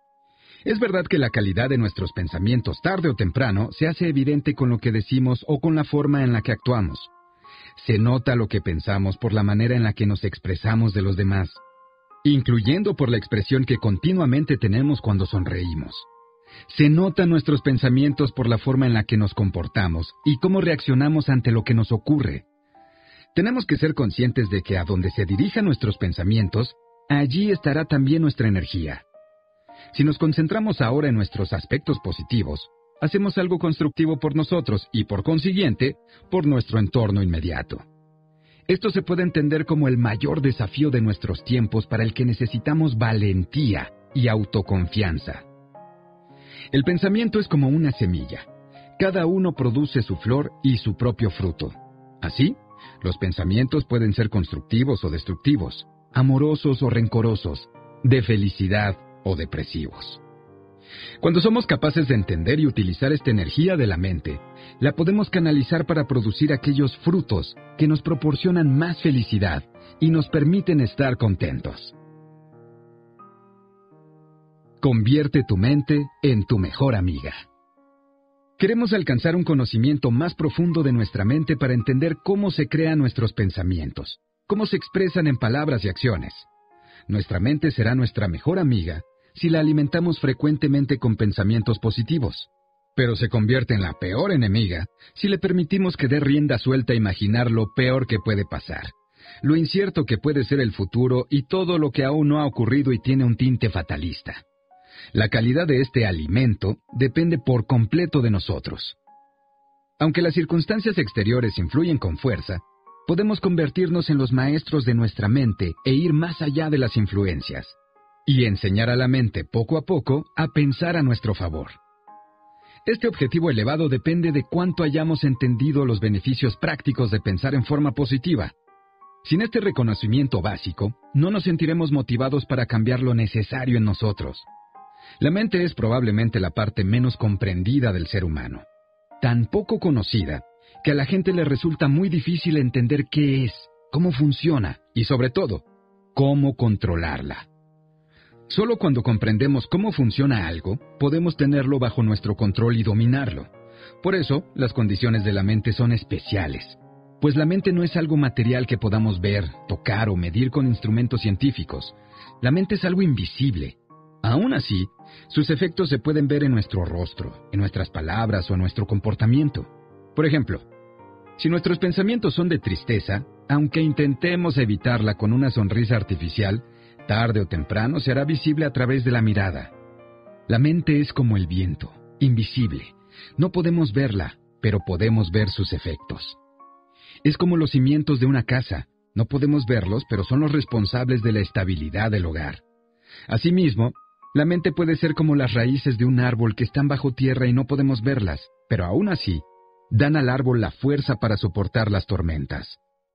Es verdad que la calidad de nuestros pensamientos tarde o temprano se hace evidente con lo que decimos o con la forma en la que actuamos. Se nota lo que pensamos por la manera en la que nos expresamos de los demás, incluyendo por la expresión que continuamente tenemos cuando sonreímos. Se notan nuestros pensamientos por la forma en la que nos comportamos y cómo reaccionamos ante lo que nos ocurre. Tenemos que ser conscientes de que a donde se dirijan nuestros pensamientos, allí estará también nuestra energía. Si nos concentramos ahora en nuestros aspectos positivos, hacemos algo constructivo por nosotros y, por consiguiente, por nuestro entorno inmediato. Esto se puede entender como el mayor desafío de nuestros tiempos para el que necesitamos valentía y autoconfianza. El pensamiento es como una semilla. Cada uno produce su flor y su propio fruto. Así, los pensamientos pueden ser constructivos o destructivos, amorosos o rencorosos, de felicidad o depresivos. Cuando somos capaces de entender y utilizar esta energía de la mente, la podemos canalizar para producir aquellos frutos que nos proporcionan más felicidad y nos permiten estar contentos. Convierte tu mente en tu mejor amiga. Queremos alcanzar un conocimiento más profundo de nuestra mente para entender cómo se crean nuestros pensamientos, cómo se expresan en palabras y acciones. Nuestra mente será nuestra mejor amiga si la alimentamos frecuentemente con pensamientos positivos, pero se convierte en la peor enemiga si le permitimos que dé rienda suelta a imaginar lo peor que puede pasar, lo incierto que puede ser el futuro y todo lo que aún no ha ocurrido y tiene un tinte fatalista. La calidad de este alimento depende por completo de nosotros. Aunque las circunstancias exteriores influyen con fuerza, podemos convertirnos en los maestros de nuestra mente e ir más allá de las influencias, y enseñar a la mente poco a poco a pensar a nuestro favor. Este objetivo elevado depende de cuánto hayamos entendido los beneficios prácticos de pensar en forma positiva. Sin este reconocimiento básico, no nos sentiremos motivados para cambiar lo necesario en nosotros. La mente es probablemente la parte menos comprendida del ser humano, tan poco conocida que a la gente le resulta muy difícil entender qué es, cómo funciona y, sobre todo, cómo controlarla. Solo cuando comprendemos cómo funciona algo, podemos tenerlo bajo nuestro control y dominarlo. Por eso, las condiciones de la mente son especiales, pues la mente no es algo material que podamos ver, tocar o medir con instrumentos científicos. La mente es algo invisible. Aún así, sus efectos se pueden ver en nuestro rostro, en nuestras palabras o en nuestro comportamiento. Por ejemplo, si nuestros pensamientos son de tristeza, aunque intentemos evitarla con una sonrisa artificial, tarde o temprano se hará visible a través de la mirada. La mente es como el viento, invisible. No podemos verla, pero podemos ver sus efectos. Es como los cimientos de una casa. No podemos verlos, pero son los responsables de la estabilidad del hogar. Asimismo, la mente puede ser como las raíces de un árbol que están bajo tierra y no podemos verlas, pero aún así, dan al árbol la fuerza para soportar las tormentas.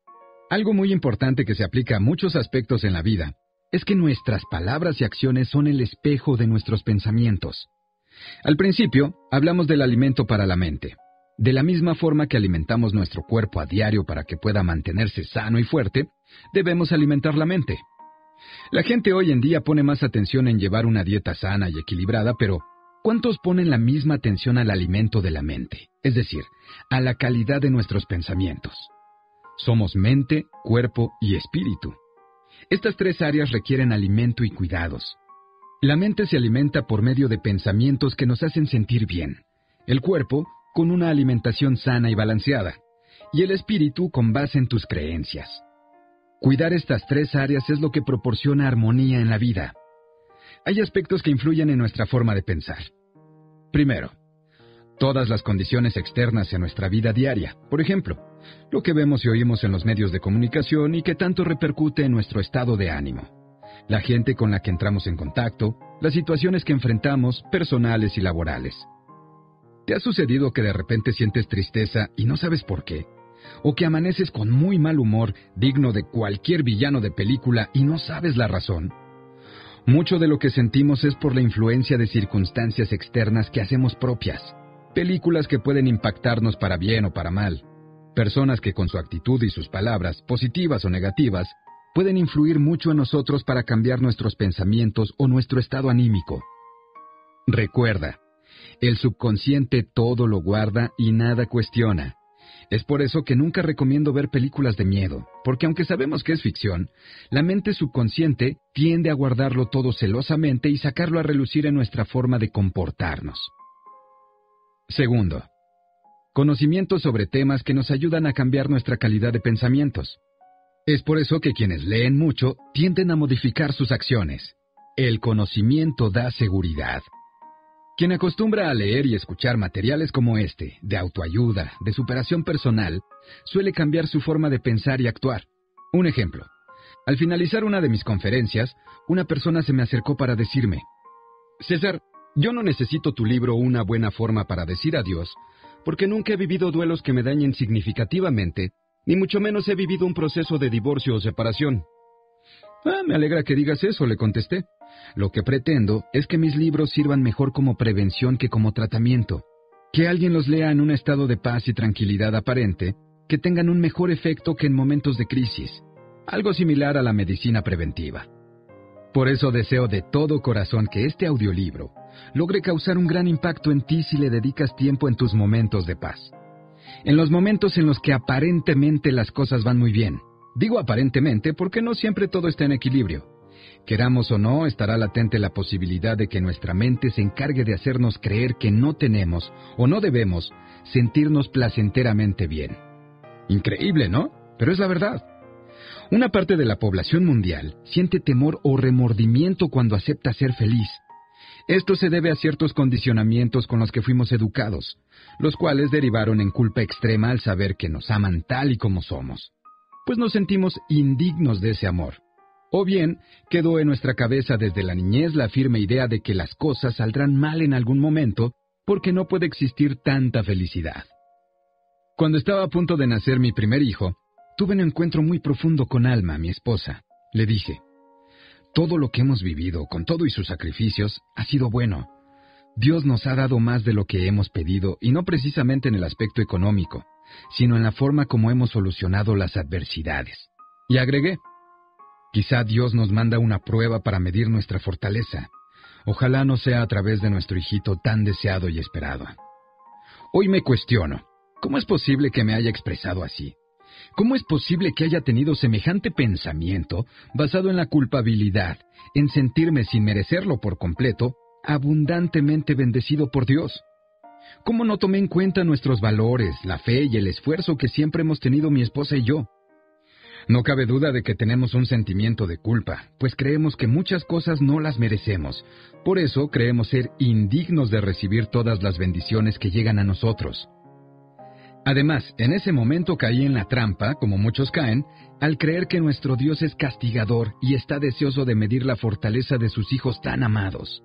Algo muy importante que se aplica a muchos aspectos en la vida es que nuestras palabras y acciones son el espejo de nuestros pensamientos. Al principio, hablamos del alimento para la mente. De la misma forma que alimentamos nuestro cuerpo a diario para que pueda mantenerse sano y fuerte, debemos alimentar la mente. La gente hoy en día pone más atención en llevar una dieta sana y equilibrada, pero ¿cuántos ponen la misma atención al alimento de la mente? Es decir, a la calidad de nuestros pensamientos. Somos mente, cuerpo y espíritu. Estas tres áreas requieren alimento y cuidados. La mente se alimenta por medio de pensamientos que nos hacen sentir bien. El cuerpo, con una alimentación sana y balanceada. Y el espíritu con base en tus creencias. Cuidar estas tres áreas es lo que proporciona armonía en la vida. Hay aspectos que influyen en nuestra forma de pensar. Primero, todas las condiciones externas en nuestra vida diaria. Por ejemplo, lo que vemos y oímos en los medios de comunicación y que tanto repercute en nuestro estado de ánimo. La gente con la que entramos en contacto, las situaciones que enfrentamos, personales y laborales. ¿Te ha sucedido que de repente sientes tristeza y no sabes por qué? ¿O que amaneces con muy mal humor, digno de cualquier villano de película y no sabes la razón? Mucho de lo que sentimos es por la influencia de circunstancias externas que hacemos propias. Películas que pueden impactarnos para bien o para mal. Personas que con su actitud y sus palabras, positivas o negativas, pueden influir mucho en nosotros para cambiar nuestros pensamientos o nuestro estado anímico. Recuerda, el subconsciente todo lo guarda y nada cuestiona. Es por eso que nunca recomiendo ver películas de miedo, porque aunque sabemos que es ficción, la mente subconsciente tiende a guardarlo todo celosamente y sacarlo a relucir en nuestra forma de comportarnos. Segundo, conocimientos sobre temas que nos ayudan a cambiar nuestra calidad de pensamientos. Es por eso que quienes leen mucho tienden a modificar sus acciones. El conocimiento da seguridad. Quien acostumbra a leer y escuchar materiales como este, de autoayuda, de superación personal, suele cambiar su forma de pensar y actuar. Un ejemplo. Al finalizar una de mis conferencias, una persona se me acercó para decirme: César, yo no necesito tu libro Una buena forma para decir adiós, porque nunca he vivido duelos que me dañen significativamente, ni mucho menos he vivido un proceso de divorcio o separación. Me alegra que digas eso, le contesté. Lo que pretendo es que mis libros sirvan mejor como prevención que como tratamiento. Que alguien los lea en un estado de paz y tranquilidad aparente, que tengan un mejor efecto que en momentos de crisis. Algo similar a la medicina preventiva. Por eso deseo de todo corazón que este audiolibro logre causar un gran impacto en ti si le dedicas tiempo en tus momentos de paz. En los momentos en los que aparentemente las cosas van muy bien. Digo aparentemente porque no siempre todo está en equilibrio. Queramos o no, estará latente la posibilidad de que nuestra mente se encargue de hacernos creer que no tenemos o no debemos sentirnos placenteramente bien. Increíble, ¿no? Pero es la verdad. Una parte de la población mundial siente temor o remordimiento cuando acepta ser feliz. Esto se debe a ciertos condicionamientos con los que fuimos educados, los cuales derivaron en culpa extrema al saber que nos aman tal y como somos, pues nos sentimos indignos de ese amor. O bien, quedó en nuestra cabeza desde la niñez la firme idea de que las cosas saldrán mal en algún momento porque no puede existir tanta felicidad. Cuando estaba a punto de nacer mi primer hijo, tuve un encuentro muy profundo con Alma, mi esposa. Le dije: todo lo que hemos vivido, con todo y sus sacrificios, ha sido bueno. Dios nos ha dado más de lo que hemos pedido, y no precisamente en el aspecto económico, sino en la forma como hemos solucionado las adversidades. Y agregué: quizá Dios nos manda una prueba para medir nuestra fortaleza. Ojalá no sea a través de nuestro hijito tan deseado y esperado. Hoy me cuestiono, ¿cómo es posible que me haya expresado así? ¿Cómo es posible que haya tenido semejante pensamiento basado en la culpabilidad, en sentirme sin merecerlo por completo, abundantemente bendecido por Dios? ¿Cómo no tomé en cuenta nuestros valores, la fe y el esfuerzo que siempre hemos tenido mi esposa y yo? No cabe duda de que tenemos un sentimiento de culpa, pues creemos que muchas cosas no las merecemos. Por eso creemos ser indignos de recibir todas las bendiciones que llegan a nosotros. Además, en ese momento caí en la trampa, como muchos caen, al creer que nuestro Dios es castigador y está deseoso de medir la fortaleza de sus hijos tan amados.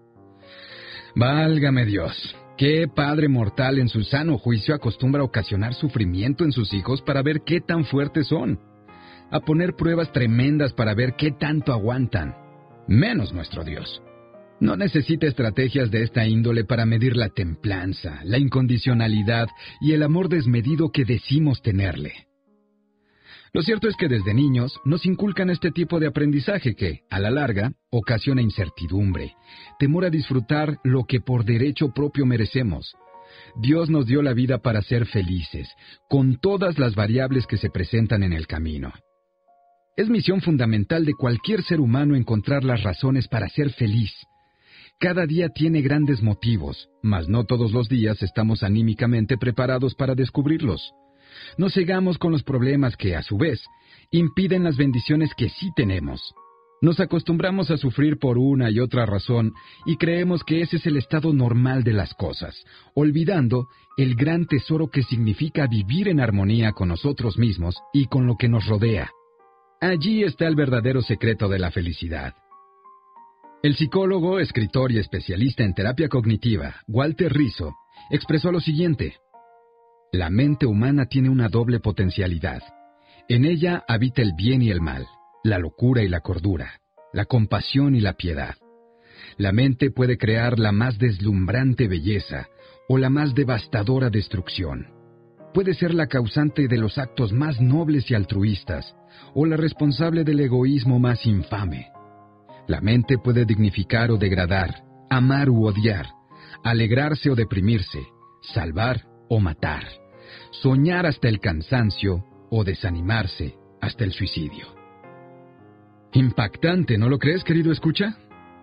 Válgame Dios, ¿qué padre mortal en su sano juicio acostumbra a ocasionar sufrimiento en sus hijos para ver qué tan fuertes son? a poner pruebas tremendas para ver qué tanto aguantan, menos nuestro Dios. No necesita estrategias de esta índole para medir la templanza, la incondicionalidad y el amor desmedido que decimos tenerle. Lo cierto es que desde niños nos inculcan este tipo de aprendizaje que, a la larga, ocasiona incertidumbre, temor a disfrutar lo que por derecho propio merecemos. Dios nos dio la vida para ser felices, con todas las variables que se presentan en el camino. Es misión fundamental de cualquier ser humano encontrar las razones para ser feliz. Cada día tiene grandes motivos, mas no todos los días estamos anímicamente preparados para descubrirlos. Nos cegamos con los problemas que, a su vez, impiden las bendiciones que sí tenemos. Nos acostumbramos a sufrir por una y otra razón y creemos que ese es el estado normal de las cosas, olvidando el gran tesoro que significa vivir en armonía con nosotros mismos y con lo que nos rodea. Allí está el verdadero secreto de la felicidad. El psicólogo, escritor y especialista en terapia cognitiva, Walter Rizzo, expresó lo siguiente: la mente humana tiene una doble potencialidad. En ella habita el bien y el mal, la locura y la cordura, la compasión y la piedad. La mente puede crear la más deslumbrante belleza o la más devastadora destrucción. Puede ser la causante de los actos más nobles y altruistas o la responsable del egoísmo más infame. La mente puede dignificar o degradar, amar u odiar, alegrarse o deprimirse, salvar o matar, soñar hasta el cansancio o desanimarse hasta el suicidio. Impactante, ¿no lo crees, querido escucha?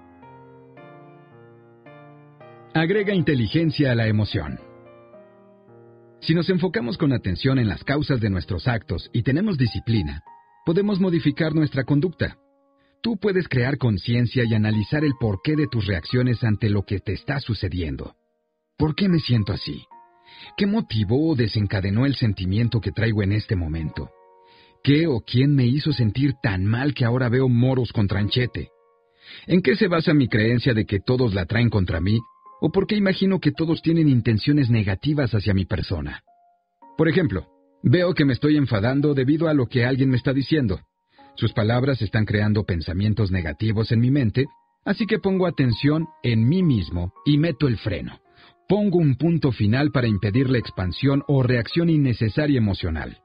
Agrega inteligencia a la emoción. Si nos enfocamos con atención en las causas de nuestros actos y tenemos disciplina, podemos modificar nuestra conducta. Tú puedes crear conciencia y analizar el porqué de tus reacciones ante lo que te está sucediendo. ¿Por qué me siento así? ¿Qué motivó o desencadenó el sentimiento que traigo en este momento? ¿Qué o quién me hizo sentir tan mal que ahora veo moros con tranchete? ¿En qué se basa mi creencia de que todos la traen contra mí? ¿O por qué imagino que todos tienen intenciones negativas hacia mi persona? Por ejemplo, veo que me estoy enfadando debido a lo que alguien me está diciendo. Sus palabras están creando pensamientos negativos en mi mente, así que pongo atención en mí mismo y meto el freno. Pongo un punto final para impedir la expansión o reacción innecesaria emocional.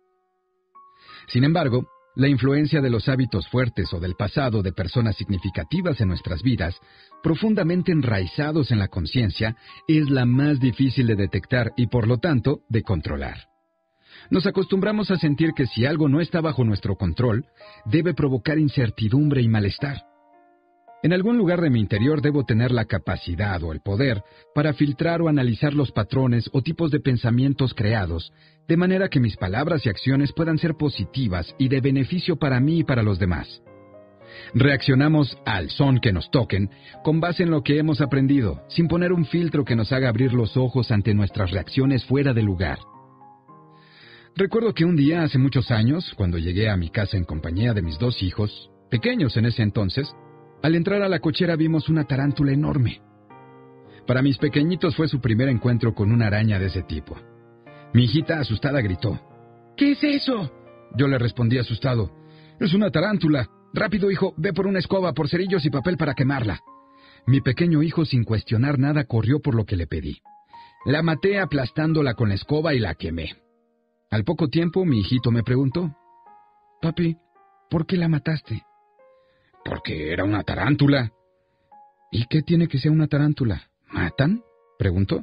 Sin embargo, la influencia de los hábitos fuertes o del pasado de personas significativas en nuestras vidas, profundamente enraizados en la conciencia, es la más difícil de detectar y, por lo tanto, de controlar. Nos acostumbramos a sentir que si algo no está bajo nuestro control, debe provocar incertidumbre y malestar. En algún lugar de mi interior debo tener la capacidad o el poder para filtrar o analizar los patrones o tipos de pensamientos creados, de manera que mis palabras y acciones puedan ser positivas y de beneficio para mí y para los demás. Reaccionamos al son que nos toquen con base en lo que hemos aprendido, sin poner un filtro que nos haga abrir los ojos ante nuestras reacciones fuera de lugar. Recuerdo que un día, hace muchos años, cuando llegué a mi casa en compañía de mis 2 hijos, pequeños en ese entonces, al entrar a la cochera vimos una tarántula enorme. Para mis pequeñitos fue su primer encuentro con una araña de ese tipo. Mi hijita, asustada, gritó: ¿Qué es eso? Yo le respondí asustado: Es una tarántula. Rápido, hijo, ve por una escoba, por cerillos y papel para quemarla. Mi pequeño hijo, sin cuestionar nada, corrió por lo que le pedí. La maté aplastándola con la escoba y la quemé. Al poco tiempo, mi hijito me preguntó: Papi, ¿por qué la mataste? Porque era una tarántula. ¿Y qué tiene que ser una tarántula? ¿Matan?, preguntó.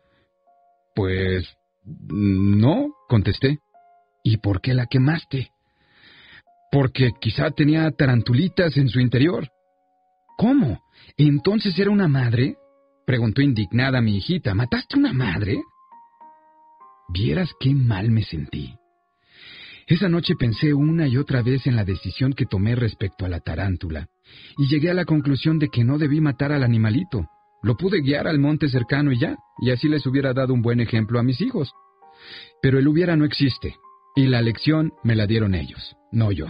Pues no, contesté. ¿Y por qué la quemaste? Porque quizá tenía tarantulitas en su interior. ¿Cómo? ¿Entonces era una madre?, preguntó indignada mi hijita. ¿Mataste una madre? Vieras qué mal me sentí. Esa noche pensé una y otra vez en la decisión que tomé respecto a la tarántula, y llegué a la conclusión de que no debí matar al animalito. Lo pude guiar al monte cercano y ya, y así les hubiera dado un buen ejemplo a mis hijos. Pero el hubiera no existe, y la lección me la dieron ellos, no yo.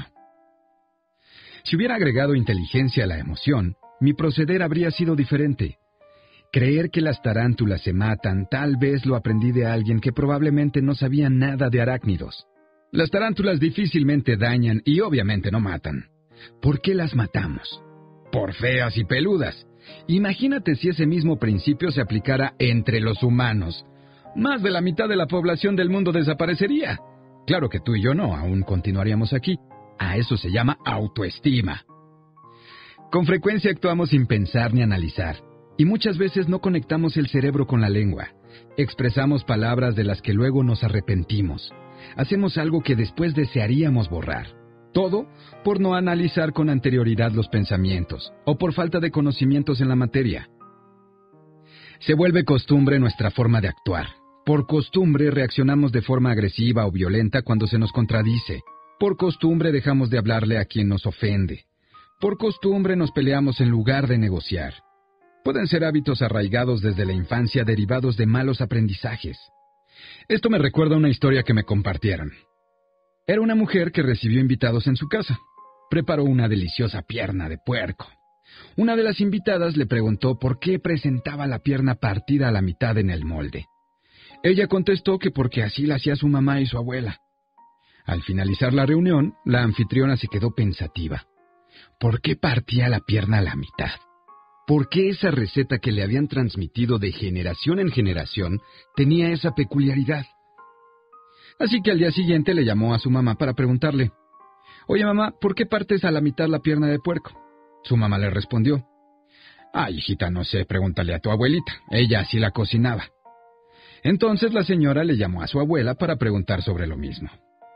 Si hubiera agregado inteligencia a la emoción, mi proceder habría sido diferente. Creer que las tarántulas se matan, tal vez lo aprendí de alguien que probablemente no sabía nada de arácnidos. Las tarántulas difícilmente dañan y obviamente no matan. ¿Por qué las matamos? Por feas y peludas. Imagínate si ese mismo principio se aplicara entre los humanos. Más de la mitad de la población del mundo desaparecería. Claro que tú y yo no, aún continuaríamos aquí. A eso se llama autoestima. Con frecuencia actuamos sin pensar ni analizar, y muchas veces no conectamos el cerebro con la lengua. Expresamos palabras de las que luego nos arrepentimos. Hacemos algo que después desearíamos borrar. Todo por no analizar con anterioridad los pensamientos, o por falta de conocimientos en la materia. Se vuelve costumbre nuestra forma de actuar. Por costumbre reaccionamos de forma agresiva o violenta cuando se nos contradice. Por costumbre dejamos de hablarle a quien nos ofende. Por costumbre nos peleamos en lugar de negociar. Pueden ser hábitos arraigados desde la infancia derivados de malos aprendizajes. Esto me recuerda una historia que me compartieron. Era una mujer que recibió invitados en su casa. Preparó una deliciosa pierna de puerco. Una de las invitadas le preguntó por qué presentaba la pierna partida a la mitad en el molde. Ella contestó que porque así la hacía su mamá y su abuela. Al finalizar la reunión, la anfitriona se quedó pensativa. ¿Por qué partía la pierna a la mitad? ¿Por qué esa receta que le habían transmitido de generación en generación tenía esa peculiaridad? Así que al día siguiente le llamó a su mamá para preguntarle, «Oye mamá, ¿por qué partes a la mitad la pierna de puerco?» Su mamá le respondió, «Ay, hijita, no sé, pregúntale a tu abuelita, ella así la cocinaba». Entonces la señora le llamó a su abuela para preguntar sobre lo mismo.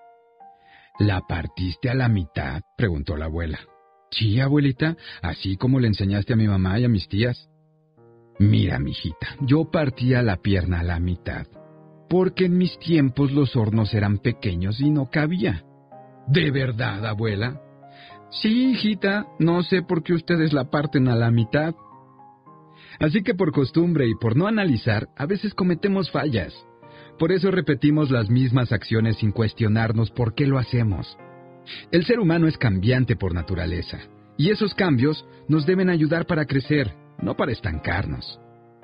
«¿La partiste a la mitad?», preguntó la abuela. «Sí, abuelita, así como le enseñaste a mi mamá y a mis tías». «Mira, mijita, yo partía la pierna a la mitad, porque en mis tiempos los hornos eran pequeños y no cabía». «¿De verdad, abuela?» «Sí, hijita, no sé por qué ustedes la parten a la mitad». Así que por costumbre y por no analizar, a veces cometemos fallas. Por eso repetimos las mismas acciones sin cuestionarnos por qué lo hacemos. El ser humano es cambiante por naturaleza, y esos cambios nos deben ayudar para crecer, no para estancarnos.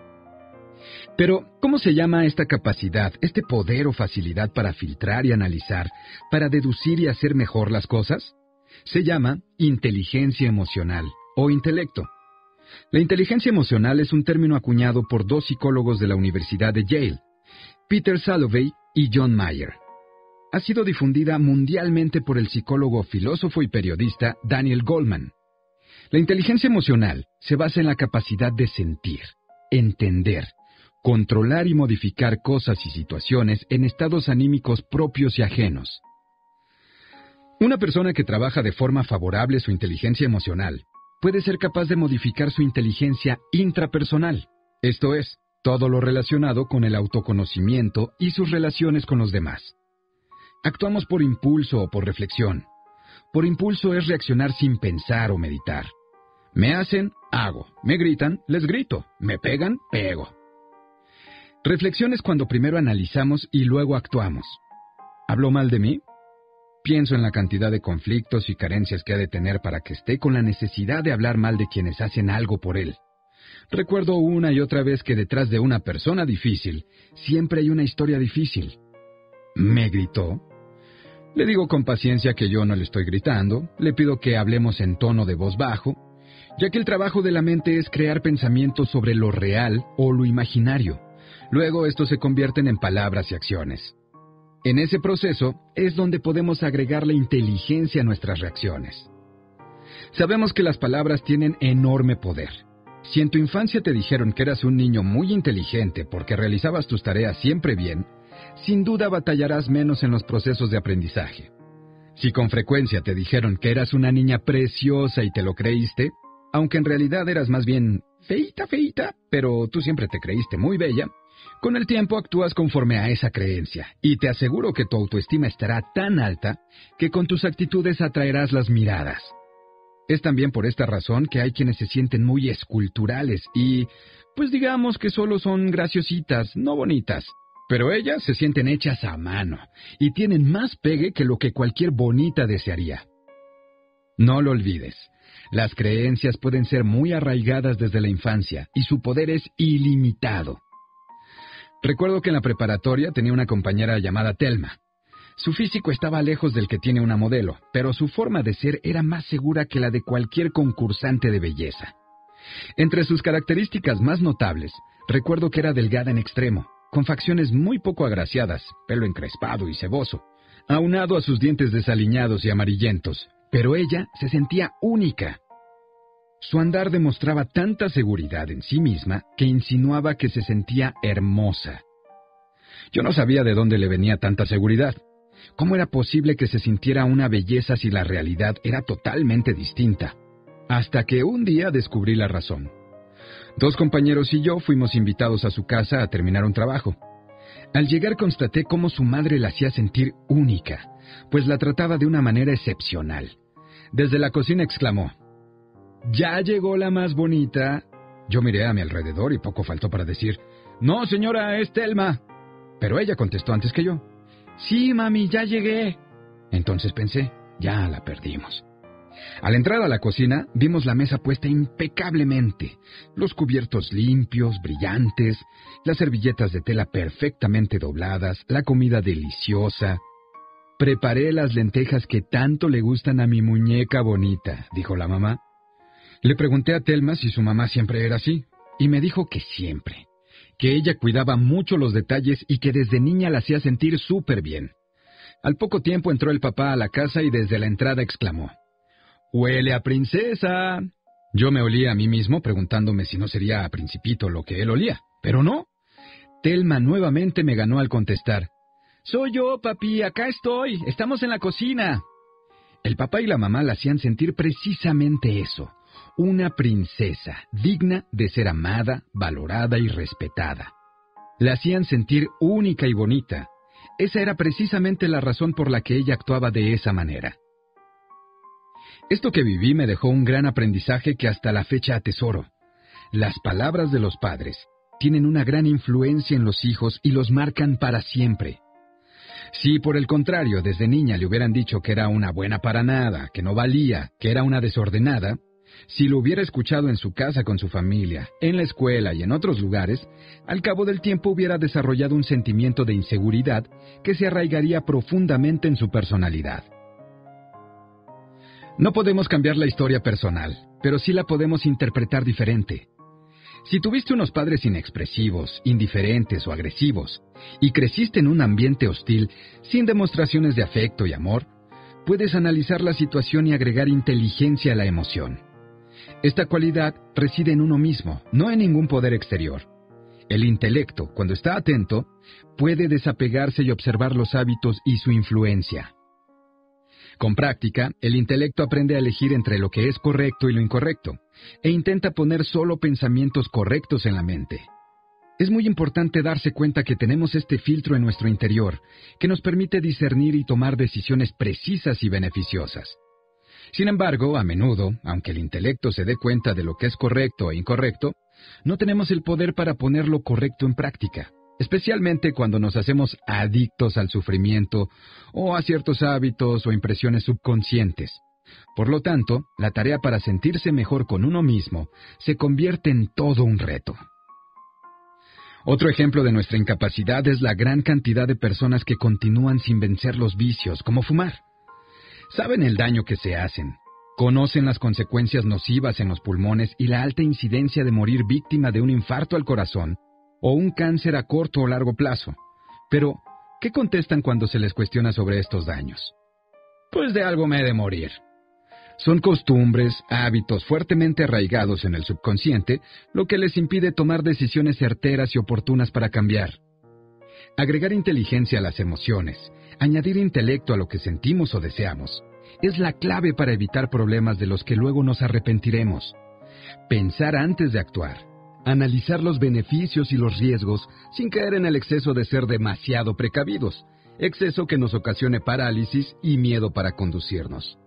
Pero, ¿cómo se llama esta capacidad, este poder o facilidad para filtrar y analizar, para deducir y hacer mejor las cosas? Se llama inteligencia emocional o intelecto. La inteligencia emocional es un término acuñado por dos psicólogos de la Universidad de Yale, Peter Salovey y John Mayer. Ha sido difundida mundialmente por el psicólogo, filósofo y periodista Daniel Goleman. La inteligencia emocional se basa en la capacidad de sentir, entender, controlar y modificar cosas y situaciones en estados anímicos propios y ajenos. Una persona que trabaja de forma favorable su inteligencia emocional puede ser capaz de modificar su inteligencia intrapersonal, esto es, todo lo relacionado con el autoconocimiento y sus relaciones con los demás. Actuamos por impulso o por reflexión. Por impulso es reaccionar sin pensar o meditar. Me hacen, hago. Me gritan, les grito. Me pegan, pego. Reflexión es cuando primero analizamos y luego actuamos. ¿Habló mal de mí? Pienso en la cantidad de conflictos y carencias que ha de tener para que esté con la necesidad de hablar mal de quienes hacen algo por él. Recuerdo una y otra vez que detrás de una persona difícil siempre hay una historia difícil. ¿Me gritó? Le digo con paciencia que yo no le estoy gritando, le pido que hablemos en tono de voz bajo, ya que el trabajo de la mente es crear pensamientos sobre lo real o lo imaginario. Luego estos se convierten en palabras y acciones. En ese proceso es donde podemos agregar la inteligencia a nuestras reacciones. Sabemos que las palabras tienen enorme poder. Si en tu infancia te dijeron que eras un niño muy inteligente porque realizabas tus tareas siempre bien, sin duda batallarás menos en los procesos de aprendizaje. Si con frecuencia te dijeron que eras una niña preciosa y te lo creíste, aunque en realidad eras más bien feita, pero tú siempre te creíste muy bella, con el tiempo actúas conforme a esa creencia, y te aseguro que tu autoestima estará tan alta que con tus actitudes atraerás las miradas. Es también por esta razón que hay quienes se sienten muy esculturales y, pues digamos que solo son graciositas, no bonitas. Pero ellas se sienten hechas a mano y tienen más pegue que lo que cualquier bonita desearía. No lo olvides, las creencias pueden ser muy arraigadas desde la infancia y su poder es ilimitado. Recuerdo que en la preparatoria tenía una compañera llamada Telma. Su físico estaba lejos del que tiene una modelo, pero su forma de ser era más segura que la de cualquier concursante de belleza. Entre sus características más notables, recuerdo que era delgada en extremo, con facciones muy poco agraciadas, pelo encrespado y ceboso, aunado a sus dientes desaliñados y amarillentos, pero ella se sentía única. Su andar demostraba tanta seguridad en sí misma que insinuaba que se sentía hermosa. Yo no sabía de dónde le venía tanta seguridad. ¿Cómo era posible que se sintiera una belleza si la realidad era totalmente distinta? Hasta que un día descubrí la razón. 2 compañeros y yo fuimos invitados a su casa a terminar un trabajo. Al llegar constaté cómo su madre la hacía sentir única, pues la trataba de una manera excepcional. Desde la cocina exclamó: «¡Ya llegó la más bonita!». Yo miré a mi alrededor y poco faltó para decir: «No, señora, es Telma». Pero ella contestó antes que yo: «Sí, mami, ya llegué». Entonces pensé, ya la perdimos. Al entrar a la cocina, vimos la mesa puesta impecablemente, los cubiertos limpios, brillantes, las servilletas de tela perfectamente dobladas, la comida deliciosa. «Preparé las lentejas que tanto le gustan a mi muñeca bonita», dijo la mamá. Le pregunté a Telma si su mamá siempre era así, y me dijo que siempre, que ella cuidaba mucho los detalles y que desde niña la hacía sentir súper bien. Al poco tiempo entró el papá a la casa y desde la entrada exclamó: «¡Huele a princesa!». Yo me olía a mí mismo preguntándome si no sería a Principito lo que él olía, pero no. Telma nuevamente me ganó al contestar: «Soy yo, papi, acá estoy, estamos en la cocina». El papá y la mamá la hacían sentir precisamente eso, una princesa, digna de ser amada, valorada y respetada. La hacían sentir única y bonita. Esa era precisamente la razón por la que ella actuaba de esa manera. Esto que viví me dejó un gran aprendizaje que hasta la fecha atesoro. Las palabras de los padres tienen una gran influencia en los hijos y los marcan para siempre. Si por el contrario desde niña le hubieran dicho que era una buena para nada, que no valía, que era una desordenada, si lo hubiera escuchado en su casa con su familia, en la escuela y en otros lugares, al cabo del tiempo hubiera desarrollado un sentimiento de inseguridad que se arraigaría profundamente en su personalidad. No podemos cambiar la historia personal, pero sí la podemos interpretar diferente. Si tuviste unos padres inexpresivos, indiferentes o agresivos, y creciste en un ambiente hostil, sin demostraciones de afecto y amor, puedes analizar la situación y agregar inteligencia a la emoción. Esta cualidad reside en uno mismo, no en ningún poder exterior. El intelecto, cuando está atento, puede desapegarse y observar los hábitos y su influencia. Con práctica, el intelecto aprende a elegir entre lo que es correcto y lo incorrecto, e intenta poner solo pensamientos correctos en la mente. Es muy importante darse cuenta que tenemos este filtro en nuestro interior, que nos permite discernir y tomar decisiones precisas y beneficiosas. Sin embargo, a menudo, aunque el intelecto se dé cuenta de lo que es correcto e incorrecto, no tenemos el poder para poner lo correcto en práctica, especialmente cuando nos hacemos adictos al sufrimiento o a ciertos hábitos o impresiones subconscientes. Por lo tanto, la tarea para sentirse mejor con uno mismo se convierte en todo un reto. Otro ejemplo de nuestra incapacidad es la gran cantidad de personas que continúan sin vencer los vicios, como fumar. Saben el daño que se hacen, conocen las consecuencias nocivas en los pulmones y la alta incidencia de morir víctima de un infarto al corazón o un cáncer a corto o largo plazo. Pero, ¿qué contestan cuando se les cuestiona sobre estos daños? Pues de algo me he de morir. Son costumbres, hábitos fuertemente arraigados en el subconsciente, lo que les impide tomar decisiones certeras y oportunas para cambiar. Agregar inteligencia a las emociones, añadir intelecto a lo que sentimos o deseamos, es la clave para evitar problemas de los que luego nos arrepentiremos. Pensar antes de actuar, analizar los beneficios y los riesgos sin caer en el exceso de ser demasiado precavidos, exceso que nos ocasione parálisis y miedo para conducirnos.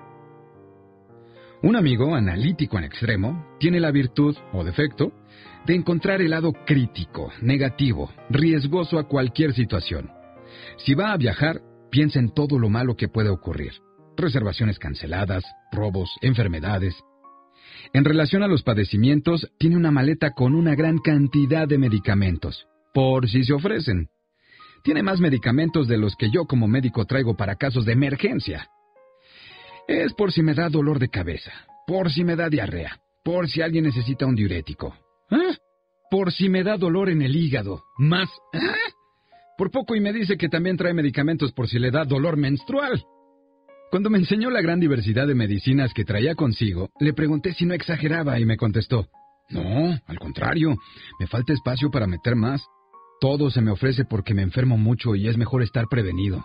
Un amigo analítico en extremo tiene la virtud, o defecto, de encontrar el lado crítico, negativo, riesgoso a cualquier situación. Si va a viajar, piensa en todo lo malo que puede ocurrir. Reservaciones canceladas, robos, enfermedades. En relación a los padecimientos, tiene una maleta con una gran cantidad de medicamentos, por si se ofrecen. Tiene más medicamentos de los que yo como médico traigo para casos de emergencia. Es por si me da dolor de cabeza, por si me da diarrea, por si alguien necesita un diurético. ¿Ah? Por si me da dolor en el hígado. Más. ¿Ah? Por poco y me dice que también trae medicamentos por si le da dolor menstrual. Cuando me enseñó la gran diversidad de medicinas que traía consigo, le pregunté si no exageraba y me contestó: no, al contrario, me falta espacio para meter más. Todo se me ofrece porque me enfermo mucho y es mejor estar prevenido.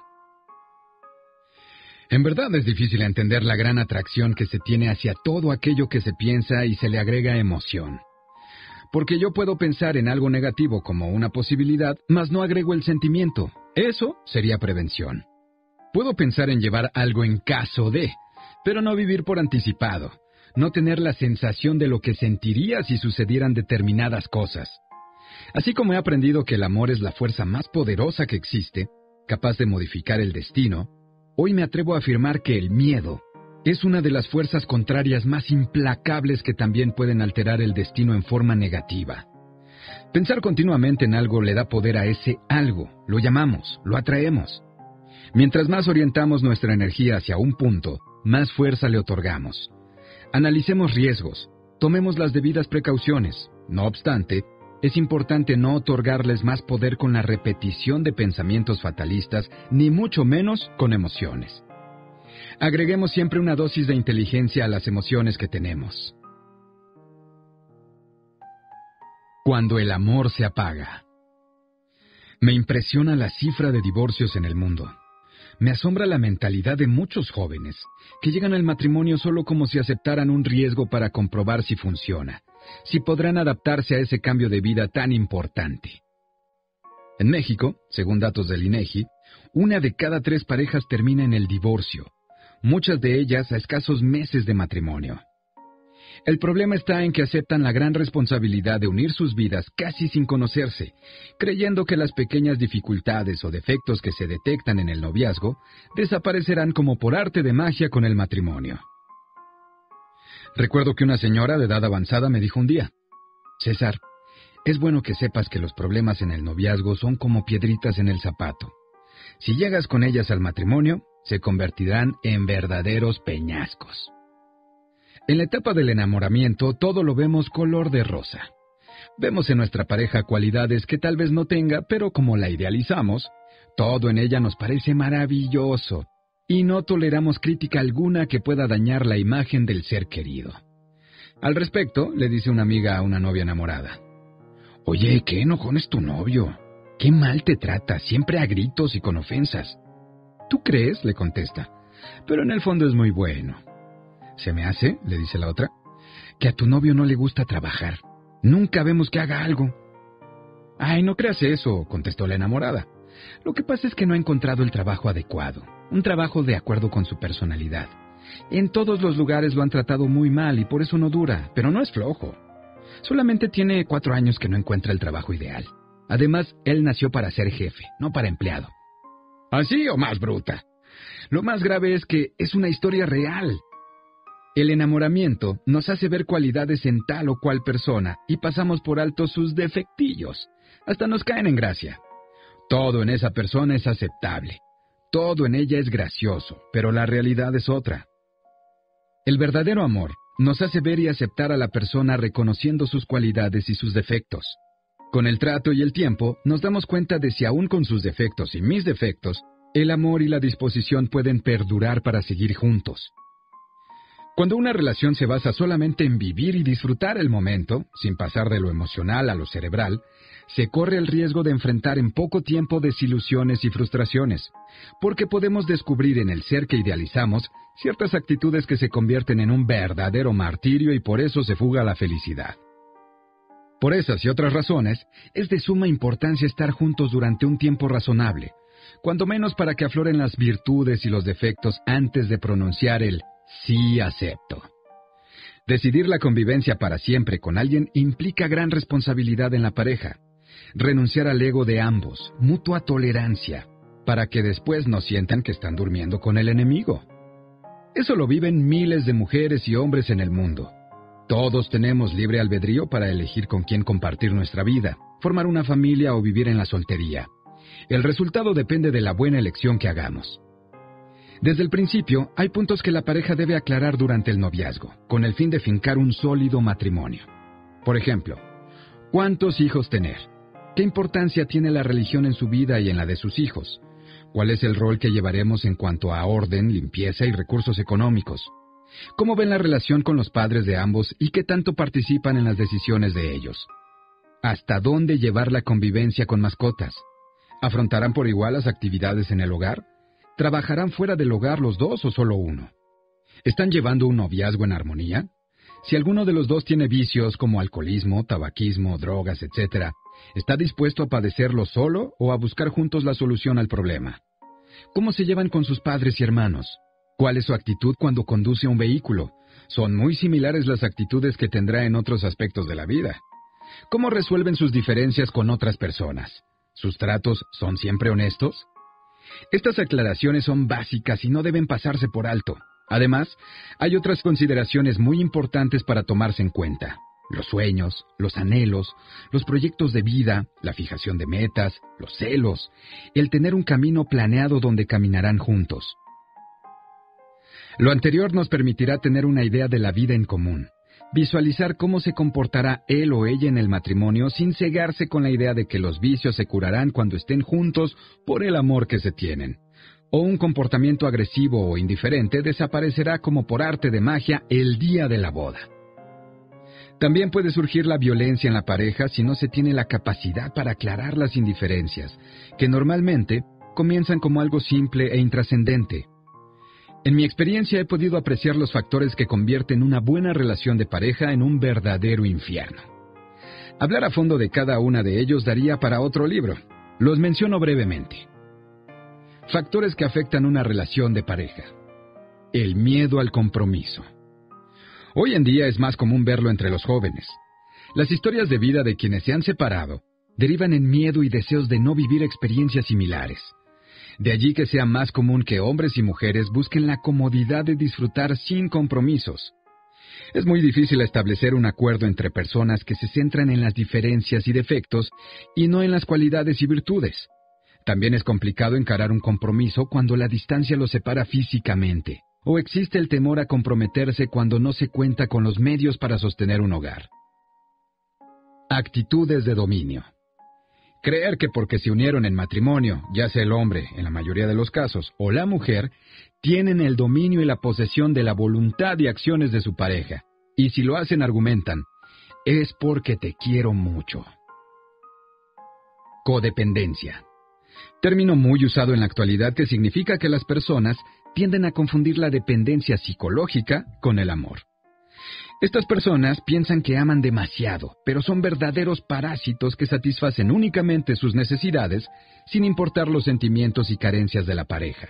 En verdad es difícil entender la gran atracción que se tiene hacia todo aquello que se piensa y se le agrega emoción. Porque yo puedo pensar en algo negativo como una posibilidad, mas no agrego el sentimiento. Eso sería prevención. Puedo pensar en llevar algo en caso de, pero no vivir por anticipado, no tener la sensación de lo que sentiría si sucedieran determinadas cosas. Así como he aprendido que el amor es la fuerza más poderosa que existe, capaz de modificar el destino, hoy me atrevo a afirmar que el miedo es una de las fuerzas contrarias más implacables que también pueden alterar el destino en forma negativa. Pensar continuamente en algo le da poder a ese algo, lo llamamos, lo atraemos. Mientras más orientamos nuestra energía hacia un punto, más fuerza le otorgamos. Analicemos riesgos, tomemos las debidas precauciones. No obstante, es importante no otorgarles más poder con la repetición de pensamientos fatalistas, ni mucho menos con emociones. Agreguemos siempre una dosis de inteligencia a las emociones que tenemos. Cuando el amor se apaga. Me impresiona la cifra de divorcios en el mundo. Me asombra la mentalidad de muchos jóvenes que llegan al matrimonio solo como si aceptaran un riesgo para comprobar si funciona, si podrán adaptarse a ese cambio de vida tan importante. En México, según datos del INEGI, 1 de cada 3 parejas termina en el divorcio, muchas de ellas a escasos meses de matrimonio. El problema está en que aceptan la gran responsabilidad de unir sus vidas casi sin conocerse, creyendo que las pequeñas dificultades o defectos que se detectan en el noviazgo desaparecerán como por arte de magia con el matrimonio. Recuerdo que una señora de edad avanzada me dijo un día: César, es bueno que sepas que los problemas en el noviazgo son como piedritas en el zapato. Si llegas con ellas al matrimonio, se convertirán en verdaderos peñascos. En la etapa del enamoramiento, todo lo vemos color de rosa. Vemos en nuestra pareja cualidades que tal vez no tenga, pero como la idealizamos, todo en ella nos parece maravilloso, y no toleramos crítica alguna que pueda dañar la imagen del ser querido. Al respecto, le dice una amiga a una novia enamorada: Oye, qué enojón es tu novio. Qué mal te trata, siempre a gritos y con ofensas. ¿Tú crees?, le contesta, pero en el fondo es muy bueno. Se me hace, le dice la otra, que a tu novio no le gusta trabajar. Nunca vemos que haga algo. Ay, no creas eso, contestó la enamorada. Lo que pasa es que no ha encontrado el trabajo adecuado, un trabajo de acuerdo con su personalidad. En todos los lugares lo han tratado muy mal y por eso no dura, pero no es flojo. Solamente tiene 4 años que no encuentra el trabajo ideal. Además, él nació para ser jefe, no para empleado. ¿Así o más bruta? Lo más grave es que es una historia real. El enamoramiento nos hace ver cualidades en tal o cual persona y pasamos por alto sus defectillos. Hasta nos caen en gracia. Todo en esa persona es aceptable. Todo en ella es gracioso, pero la realidad es otra. El verdadero amor nos hace ver y aceptar a la persona reconociendo sus cualidades y sus defectos. Con el trato y el tiempo, nos damos cuenta de si aún con sus defectos y mis defectos, el amor y la disposición pueden perdurar para seguir juntos. Cuando una relación se basa solamente en vivir y disfrutar el momento, sin pasar de lo emocional a lo cerebral, se corre el riesgo de enfrentar en poco tiempo desilusiones y frustraciones, porque podemos descubrir en el ser que idealizamos ciertas actitudes que se convierten en un verdadero martirio y por eso se fuga la felicidad. Por esas y otras razones, es de suma importancia estar juntos durante un tiempo razonable, cuando menos para que afloren las virtudes y los defectos antes de pronunciar el sí acepto. Decidir la convivencia para siempre con alguien implica gran responsabilidad en la pareja. Renunciar al ego de ambos, mutua tolerancia, para que después no sientan que están durmiendo con el enemigo. Eso lo viven miles de mujeres y hombres en el mundo. Todos tenemos libre albedrío para elegir con quién compartir nuestra vida, formar una familia o vivir en la soltería. El resultado depende de la buena elección que hagamos. Desde el principio, hay puntos que la pareja debe aclarar durante el noviazgo, con el fin de fincar un sólido matrimonio. Por ejemplo, ¿cuántos hijos tener? ¿Qué importancia tiene la religión en su vida y en la de sus hijos? ¿Cuál es el rol que llevaremos en cuanto a orden, limpieza y recursos económicos? ¿Cómo ven la relación con los padres de ambos y qué tanto participan en las decisiones de ellos? ¿Hasta dónde llevar la convivencia con mascotas? ¿Afrontarán por igual las actividades en el hogar? ¿Trabajarán fuera del hogar los dos o solo uno? ¿Están llevando un noviazgo en armonía? Si alguno de los dos tiene vicios como alcoholismo, tabaquismo, drogas, etc., ¿está dispuesto a padecerlo solo o a buscar juntos la solución al problema? ¿Cómo se llevan con sus padres y hermanos? ¿Cuál es su actitud cuando conduce un vehículo? Son muy similares las actitudes que tendrá en otros aspectos de la vida. ¿Cómo resuelven sus diferencias con otras personas? ¿Sus tratos son siempre honestos? Estas aclaraciones son básicas y no deben pasarse por alto. Además, hay otras consideraciones muy importantes para tomarse en cuenta. Los sueños, los anhelos, los proyectos de vida, la fijación de metas, los celos, el tener un camino planeado donde caminarán juntos. Lo anterior nos permitirá tener una idea de la vida en común, visualizar cómo se comportará él o ella en el matrimonio sin cegarse con la idea de que los vicios se curarán cuando estén juntos por el amor que se tienen, o un comportamiento agresivo o indiferente desaparecerá como por arte de magia el día de la boda. También puede surgir la violencia en la pareja si no se tiene la capacidad para aclarar las indiferencias, que normalmente comienzan como algo simple e intrascendente. En mi experiencia he podido apreciar los factores que convierten una buena relación de pareja en un verdadero infierno. Hablar a fondo de cada una de ellos daría para otro libro. Los menciono brevemente. Factores que afectan una relación de pareja. El miedo al compromiso. Hoy en día es más común verlo entre los jóvenes. Las historias de vida de quienes se han separado derivan en miedo y deseos de no vivir experiencias similares. De allí que sea más común que hombres y mujeres busquen la comodidad de disfrutar sin compromisos. Es muy difícil establecer un acuerdo entre personas que se centran en las diferencias y defectos y no en las cualidades y virtudes. También es complicado encarar un compromiso cuando la distancia los separa físicamente, o existe el temor a comprometerse cuando no se cuenta con los medios para sostener un hogar. Actitudes de dominio. Creer que porque se unieron en matrimonio, ya sea el hombre, en la mayoría de los casos, o la mujer, tienen el dominio y la posesión de la voluntad y acciones de su pareja. Y si lo hacen, argumentan, es porque te quiero mucho. Codependencia. Término muy usado en la actualidad que significa que las personas tienden a confundir la dependencia psicológica con el amor. Estas personas piensan que aman demasiado, pero son verdaderos parásitos que satisfacen únicamente sus necesidades sin importar los sentimientos y carencias de la pareja.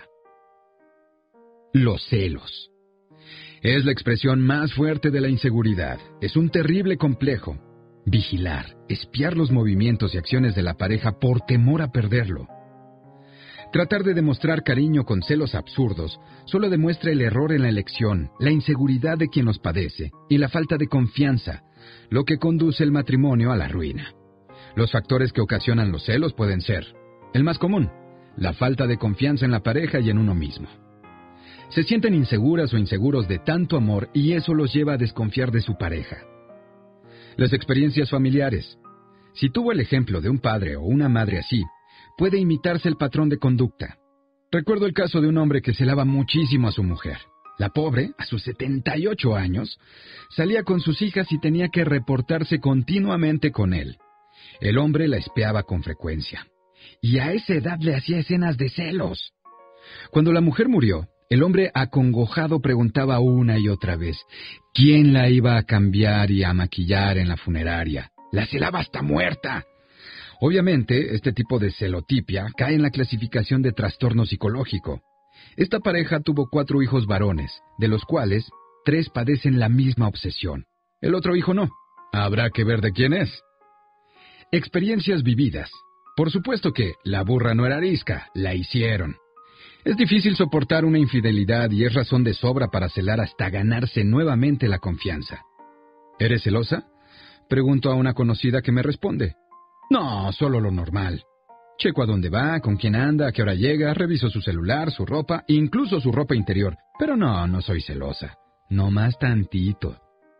Los celos. Es la expresión más fuerte de la inseguridad. Es un terrible complejo. Vigilar, espiar los movimientos y acciones de la pareja por temor a perderlo. Tratar de demostrar cariño con celos absurdos solo demuestra el error en la elección, la inseguridad de quien los padece y la falta de confianza, lo que conduce el matrimonio a la ruina. Los factores que ocasionan los celos pueden ser, el más común, la falta de confianza en la pareja y en uno mismo. Se sienten inseguras o inseguros de tanto amor y eso los lleva a desconfiar de su pareja. Las experiencias familiares. Si tuvo el ejemplo de un padre o una madre así, puede imitarse el patrón de conducta. Recuerdo el caso de un hombre que celaba muchísimo a su mujer. La pobre, a sus 78 años, salía con sus hijas y tenía que reportarse continuamente con él. El hombre la espiaba con frecuencia. Y a esa edad le hacía escenas de celos. Cuando la mujer murió, el hombre acongojado preguntaba una y otra vez, ¿quién la iba a cambiar y a maquillar en la funeraria? La celaba hasta muerta. Obviamente, este tipo de celotipia cae en la clasificación de trastorno psicológico. Esta pareja tuvo 4 hijos varones, de los cuales 3 padecen la misma obsesión. El otro hijo no. Habrá que ver de quién es. Experiencias vividas. Por supuesto que la burra no era arisca, la hicieron. Es difícil soportar una infidelidad y es razón de sobra para celar hasta ganarse nuevamente la confianza. ¿Eres celosa? Pregunto a una conocida que me responde. No, solo lo normal. Checo a dónde va, con quién anda, a qué hora llega, reviso su celular, su ropa, incluso su ropa interior. Pero no soy celosa. No más tantito.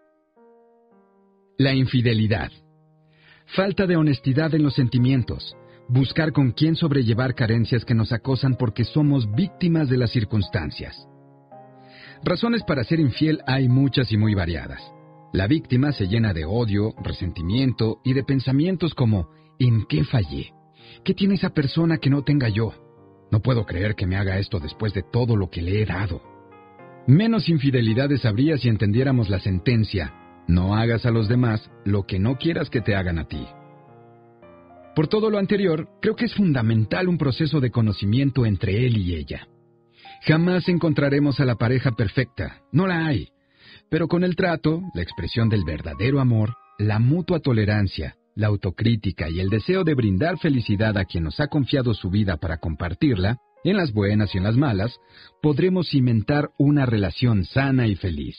La infidelidad. Falta de honestidad en los sentimientos. Buscar con quién sobrellevar carencias que nos acosan porque somos víctimas de las circunstancias. Razones para ser infiel hay muchas y muy variadas. La víctima se llena de odio, resentimiento y de pensamientos como ¿en qué fallé? ¿Qué tiene esa persona que no tenga yo? No puedo creer que me haga esto después de todo lo que le he dado. Menos infidelidades habría si entendiéramos la sentencia: no hagas a los demás lo que no quieras que te hagan a ti. Por todo lo anterior, creo que es fundamental un proceso de conocimiento entre él y ella. Jamás encontraremos a la pareja perfecta, no la hay. Pero con el trato, la expresión del verdadero amor, la mutua tolerancia, la autocrítica y el deseo de brindar felicidad a quien nos ha confiado su vida para compartirla, en las buenas y en las malas, podremos cimentar una relación sana y feliz.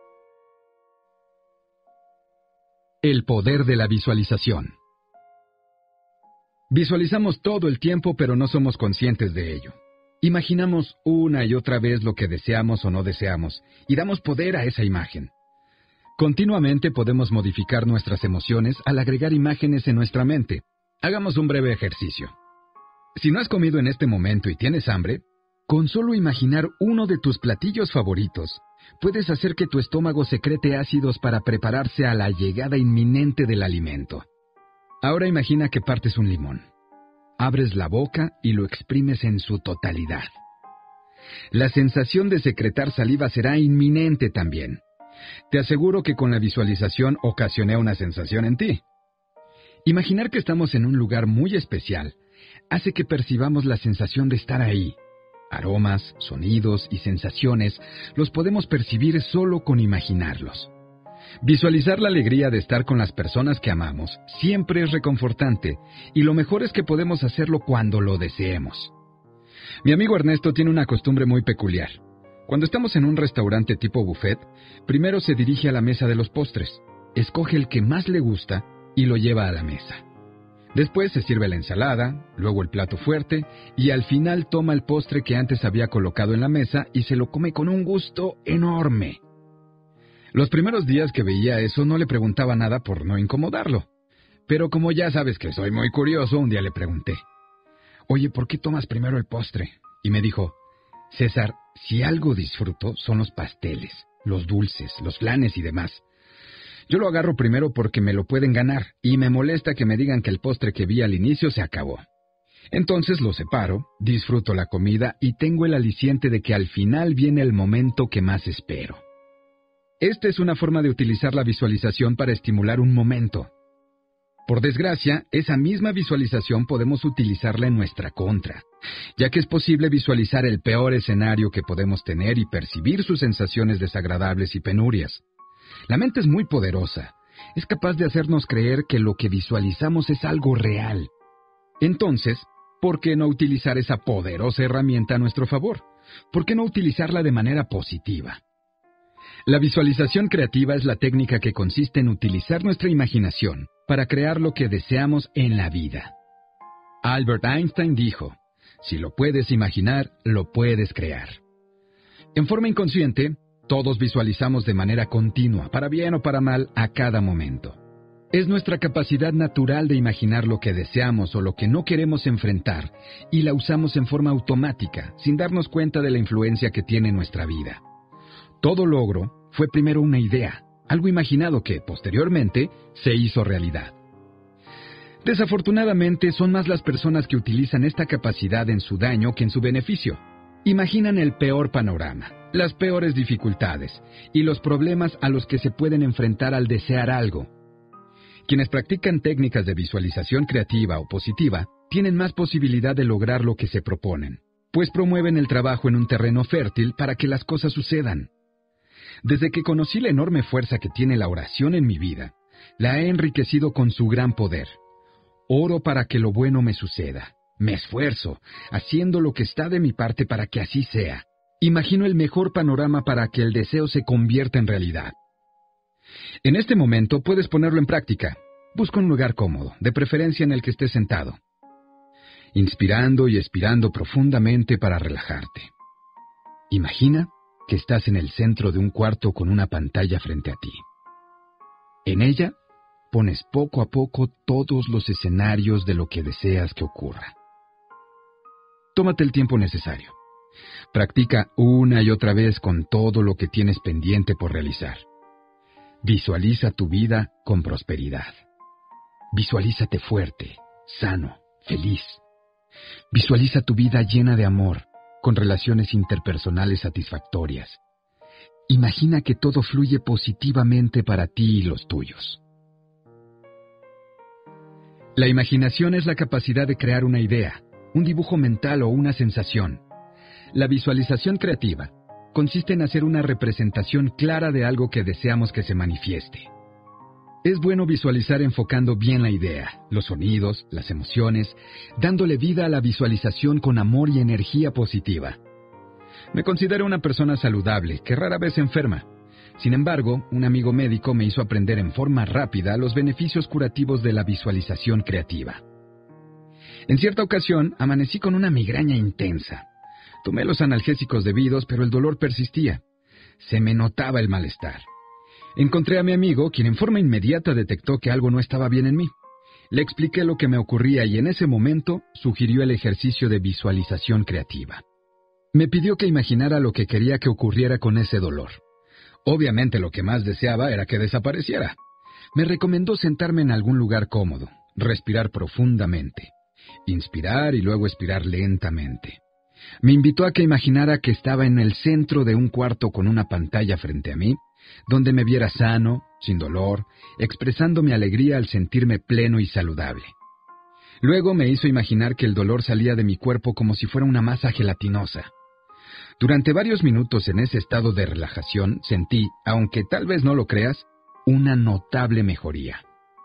El poder de la visualización. Visualizamos todo el tiempo, pero no somos conscientes de ello. Imaginamos una y otra vez lo que deseamos o no deseamos, y damos poder a esa imagen. Continuamente podemos modificar nuestras emociones al agregar imágenes en nuestra mente. Hagamos un breve ejercicio. Si no has comido en este momento y tienes hambre, con solo imaginar uno de tus platillos favoritos, puedes hacer que tu estómago secrete ácidos para prepararse a la llegada inminente del alimento. Ahora imagina que partes un limón. Abres la boca y lo exprimes en su totalidad. La sensación de secretar saliva será inminente también. Te aseguro que con la visualización ocasioné una sensación en ti. Imaginar que estamos en un lugar muy especial hace que percibamos la sensación de estar ahí. Aromas, sonidos y sensaciones los podemos percibir solo con imaginarlos. Visualizar la alegría de estar con las personas que amamos siempre es reconfortante, y lo mejor es que podemos hacerlo cuando lo deseemos. Mi amigo Ernesto tiene una costumbre muy peculiar. Cuando estamos en un restaurante tipo buffet, primero se dirige a la mesa de los postres, escoge el que más le gusta y lo lleva a la mesa. Después se sirve la ensalada, luego el plato fuerte, y al final toma el postre que antes había colocado en la mesa y se lo come con un gusto enorme. Los primeros días que veía eso no le preguntaba nada por no incomodarlo. Pero como ya sabes que soy muy curioso, un día le pregunté: «Oye, ¿por qué tomas primero el postre?». Y me dijo: «César, si algo disfruto son los pasteles, los dulces, los flanes y demás. Yo lo agarro primero porque me lo pueden ganar y me molesta que me digan que el postre que vi al inicio se acabó. Entonces lo separo, disfruto la comida y tengo el aliciente de que al final viene el momento que más espero». Esta es una forma de utilizar la visualización para estimular un momento. Por desgracia, esa misma visualización podemos utilizarla en nuestra contra, ya que es posible visualizar el peor escenario que podemos tener y percibir sus sensaciones desagradables y penurias. La mente es muy poderosa, es capaz de hacernos creer que lo que visualizamos es algo real. Entonces, ¿por qué no utilizar esa poderosa herramienta a nuestro favor? ¿Por qué no utilizarla de manera positiva? La visualización creativa es la técnica que consiste en utilizar nuestra imaginación para crear lo que deseamos en la vida. Albert Einstein dijo: «Si lo puedes imaginar, lo puedes crear». En forma inconsciente, todos visualizamos de manera continua, para bien o para mal, a cada momento. Es nuestra capacidad natural de imaginar lo que deseamos o lo que no queremos enfrentar, y la usamos en forma automática, sin darnos cuenta de la influencia que tiene en nuestra vida. Todo logro fue primero una idea, algo imaginado que, posteriormente, se hizo realidad. Desafortunadamente, son más las personas que utilizan esta capacidad en su daño que en su beneficio. Imaginan el peor panorama, las peores dificultades y los problemas a los que se pueden enfrentar al desear algo. Quienes practican técnicas de visualización creativa o positiva tienen más posibilidad de lograr lo que se proponen, pues promueven el trabajo en un terreno fértil para que las cosas sucedan. Desde que conocí la enorme fuerza que tiene la oración en mi vida, la he enriquecido con su gran poder. Oro para que lo bueno me suceda. Me esfuerzo, haciendo lo que está de mi parte para que así sea. Imagino el mejor panorama para que el deseo se convierta en realidad. En este momento puedes ponerlo en práctica. Busca un lugar cómodo, de preferencia en el que estés sentado. inspirando y expirando profundamente para relajarte. Imagina que estás en el centro de un cuarto con una pantalla frente a ti. En ella, pones poco a poco todos los escenarios de lo que deseas que ocurra. Tómate el tiempo necesario. Practica una y otra vez con todo lo que tienes pendiente por realizar. Visualiza tu vida con prosperidad. Visualízate fuerte, sano, feliz. Visualiza tu vida llena de amor, con relaciones interpersonales satisfactorias. Imagina que todo fluye positivamente para ti y los tuyos. La imaginación es la capacidad de crear una idea, un dibujo mental o una sensación. La visualización creativa consiste en hacer una representación clara de algo que deseamos que se manifieste. Es bueno visualizar enfocando bien la idea, los sonidos, las emociones, dándole vida a la visualización con amor y energía positiva. Me considero una persona saludable, que rara vez se enferma. Sin embargo, un amigo médico me hizo aprender en forma rápida los beneficios curativos de la visualización creativa. En cierta ocasión, amanecí con una migraña intensa. Tomé los analgésicos debidos, pero el dolor persistía. Se me notaba el malestar. Encontré a mi amigo, quien en forma inmediata detectó que algo no estaba bien en mí. Le expliqué lo que me ocurría y en ese momento sugirió el ejercicio de visualización creativa. Me pidió que imaginara lo que quería que ocurriera con ese dolor. Obviamente lo que más deseaba era que desapareciera. Me recomendó sentarme en algún lugar cómodo, respirar profundamente, inspirar y luego expirar lentamente. Me invitó a que imaginara que estaba en el centro de un cuarto con una pantalla frente a mí, donde me viera sano, sin dolor, expresando mi alegría al sentirme pleno y saludable. Luego me hizo imaginar que el dolor salía de mi cuerpo como si fuera una masa gelatinosa. Durante varios minutos en ese estado de relajación sentí, aunque tal vez no lo creas, una notable mejoría.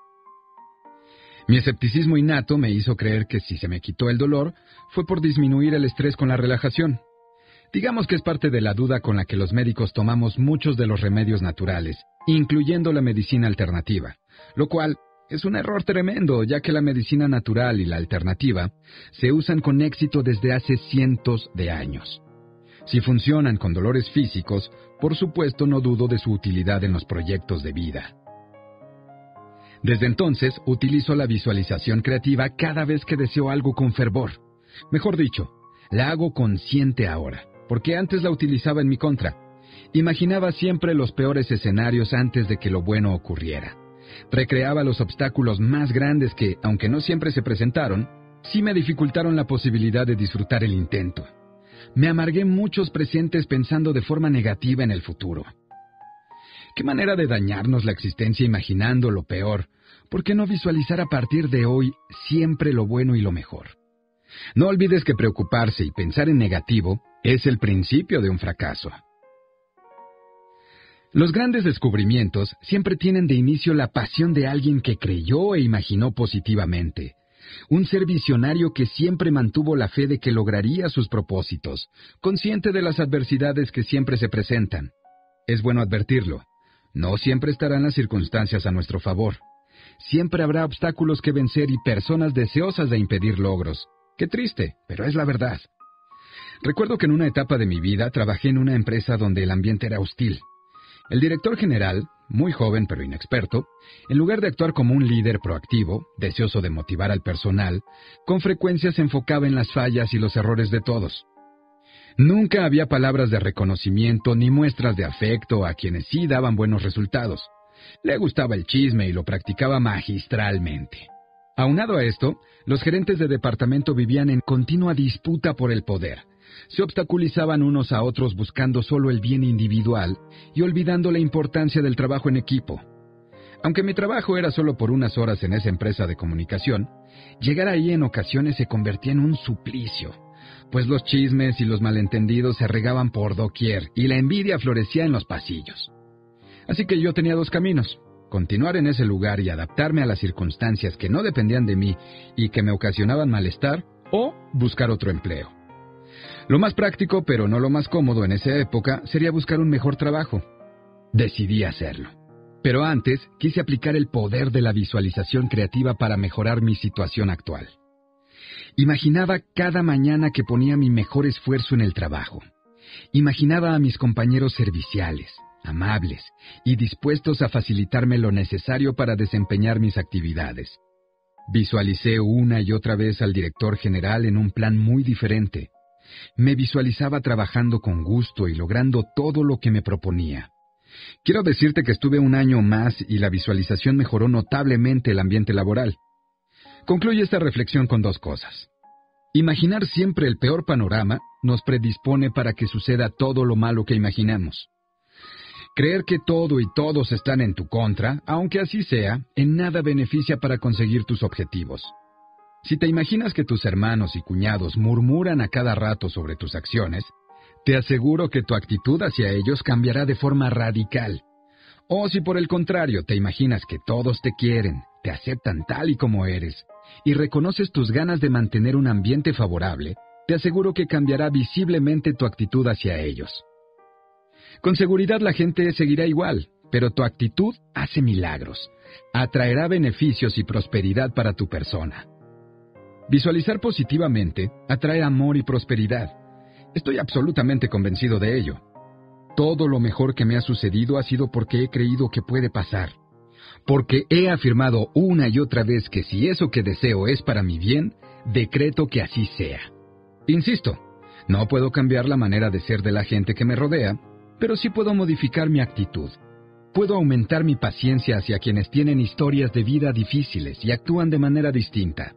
Mi escepticismo innato me hizo creer que si se me quitó el dolor, fue por disminuir el estrés con la relajación. Digamos que es parte de la duda con la que los médicos tomamos muchos de los remedios naturales, incluyendo la medicina alternativa, lo cual es un error tremendo, ya que la medicina natural y la alternativa se usan con éxito desde hace cientos de años. Si funcionan con dolores físicos, por supuesto no dudo de su utilidad en los proyectos de vida. Desde entonces, utilizo la visualización creativa cada vez que deseo algo con fervor. Mejor dicho, la hago consciente ahora, porque antes la utilizaba en mi contra. Imaginaba siempre los peores escenarios antes de que lo bueno ocurriera. Recreaba los obstáculos más grandes que, aunque no siempre se presentaron, sí me dificultaron la posibilidad de disfrutar el intento. Me amargué muchos presentes pensando de forma negativa en el futuro. ¿Qué manera de dañarnos la existencia imaginando lo peor? ¿Por qué no visualizar a partir de hoy siempre lo bueno y lo mejor? No olvides que preocuparse y pensar en negativo es el principio de un fracaso. Los grandes descubrimientos siempre tienen de inicio la pasión de alguien que creyó e imaginó positivamente. Un ser visionario que siempre mantuvo la fe de que lograría sus propósitos, consciente de las adversidades que siempre se presentan. Es bueno advertirlo. No siempre estarán las circunstancias a nuestro favor. Siempre habrá obstáculos que vencer y personas deseosas de impedir logros. Qué triste, pero es la verdad. Recuerdo que en una etapa de mi vida trabajé en una empresa donde el ambiente era hostil. El director general, muy joven pero inexperto, en lugar de actuar como un líder proactivo, deseoso de motivar al personal, con frecuencia se enfocaba en las fallas y los errores de todos. Nunca había palabras de reconocimiento ni muestras de afecto a quienes sí daban buenos resultados. Le gustaba el chisme y lo practicaba magistralmente. Aunado a esto, los gerentes de departamento vivían en continua disputa por el poder. Se obstaculizaban unos a otros buscando solo el bien individual y olvidando la importancia del trabajo en equipo. Aunque mi trabajo era solo por unas horas en esa empresa de comunicación, llegar ahí en ocasiones se convertía en un suplicio, pues los chismes y los malentendidos se regaban por doquier y la envidia florecía en los pasillos. Así que yo tenía dos caminos: continuar en ese lugar y adaptarme a las circunstancias que no dependían de mí y que me ocasionaban malestar, o buscar otro empleo. Lo más práctico, pero no lo más cómodo en esa época, sería buscar un mejor trabajo. Decidí hacerlo. Pero antes, quise aplicar el poder de la visualización creativa para mejorar mi situación actual. Imaginaba cada mañana que ponía mi mejor esfuerzo en el trabajo. Imaginaba a mis compañeros serviciales, amables y dispuestos a facilitarme lo necesario para desempeñar mis actividades. Visualicé una y otra vez al director general en un plan muy diferente. Me visualizaba trabajando con gusto y logrando todo lo que me proponía. Quiero decirte que estuve un año más y la visualización mejoró notablemente el ambiente laboral. Concluye esta reflexión con 2 cosas. Imaginar siempre el peor panorama nos predispone para que suceda todo lo malo que imaginamos. Creer que todo y todos están en tu contra, aunque así sea, en nada beneficia para conseguir tus objetivos. Si te imaginas que tus hermanos y cuñados murmuran a cada rato sobre tus acciones, te aseguro que tu actitud hacia ellos cambiará de forma radical. O si por el contrario te imaginas que todos te quieren, te aceptan tal y como eres, y reconoces tus ganas de mantener un ambiente favorable, te aseguro que cambiará visiblemente tu actitud hacia ellos. Con seguridad la gente seguirá igual, pero tu actitud hace milagros. Atraerá beneficios y prosperidad para tu persona. Visualizar positivamente atrae amor y prosperidad. Estoy absolutamente convencido de ello. Todo lo mejor que me ha sucedido ha sido porque he creído que puede pasar. Porque he afirmado una y otra vez que si eso que deseo es para mi bien, decreto que así sea. Insisto, no puedo cambiar la manera de ser de la gente que me rodea, pero sí puedo modificar mi actitud. Puedo aumentar mi paciencia hacia quienes tienen historias de vida difíciles y actúan de manera distinta.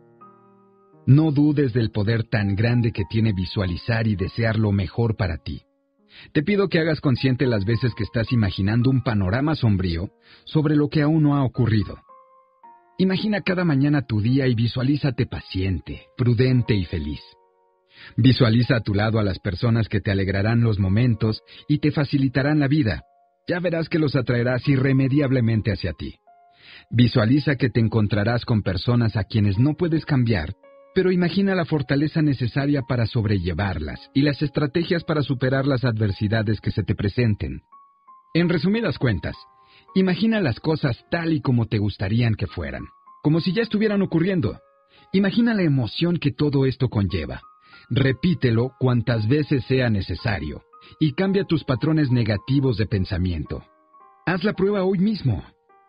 No dudes del poder tan grande que tiene visualizar y desear lo mejor para ti. Te pido que hagas consciente las veces que estás imaginando un panorama sombrío sobre lo que aún no ha ocurrido. Imagina cada mañana tu día y visualízate paciente, prudente y feliz. Visualiza a tu lado a las personas que te alegrarán los momentos y te facilitarán la vida. Ya verás que los atraerás irremediablemente hacia ti. Visualiza que te encontrarás con personas a quienes no puedes cambiar, pero imagina la fortaleza necesaria para sobrellevarlas y las estrategias para superar las adversidades que se te presenten. En resumidas cuentas, imagina las cosas tal y como te gustarían que fueran, como si ya estuvieran ocurriendo. Imagina la emoción que todo esto conlleva. Repítelo cuantas veces sea necesario y cambia tus patrones negativos de pensamiento. Haz la prueba hoy mismo.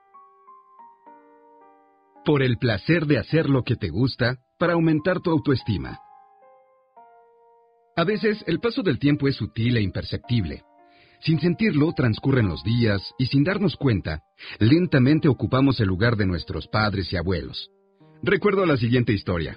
Por el placer de hacer lo que te gusta para aumentar tu autoestima. A veces el paso del tiempo es sutil e imperceptible. Sin sentirlo, transcurren los días y sin darnos cuenta, lentamente ocupamos el lugar de nuestros padres y abuelos. Recuerdo la siguiente historia.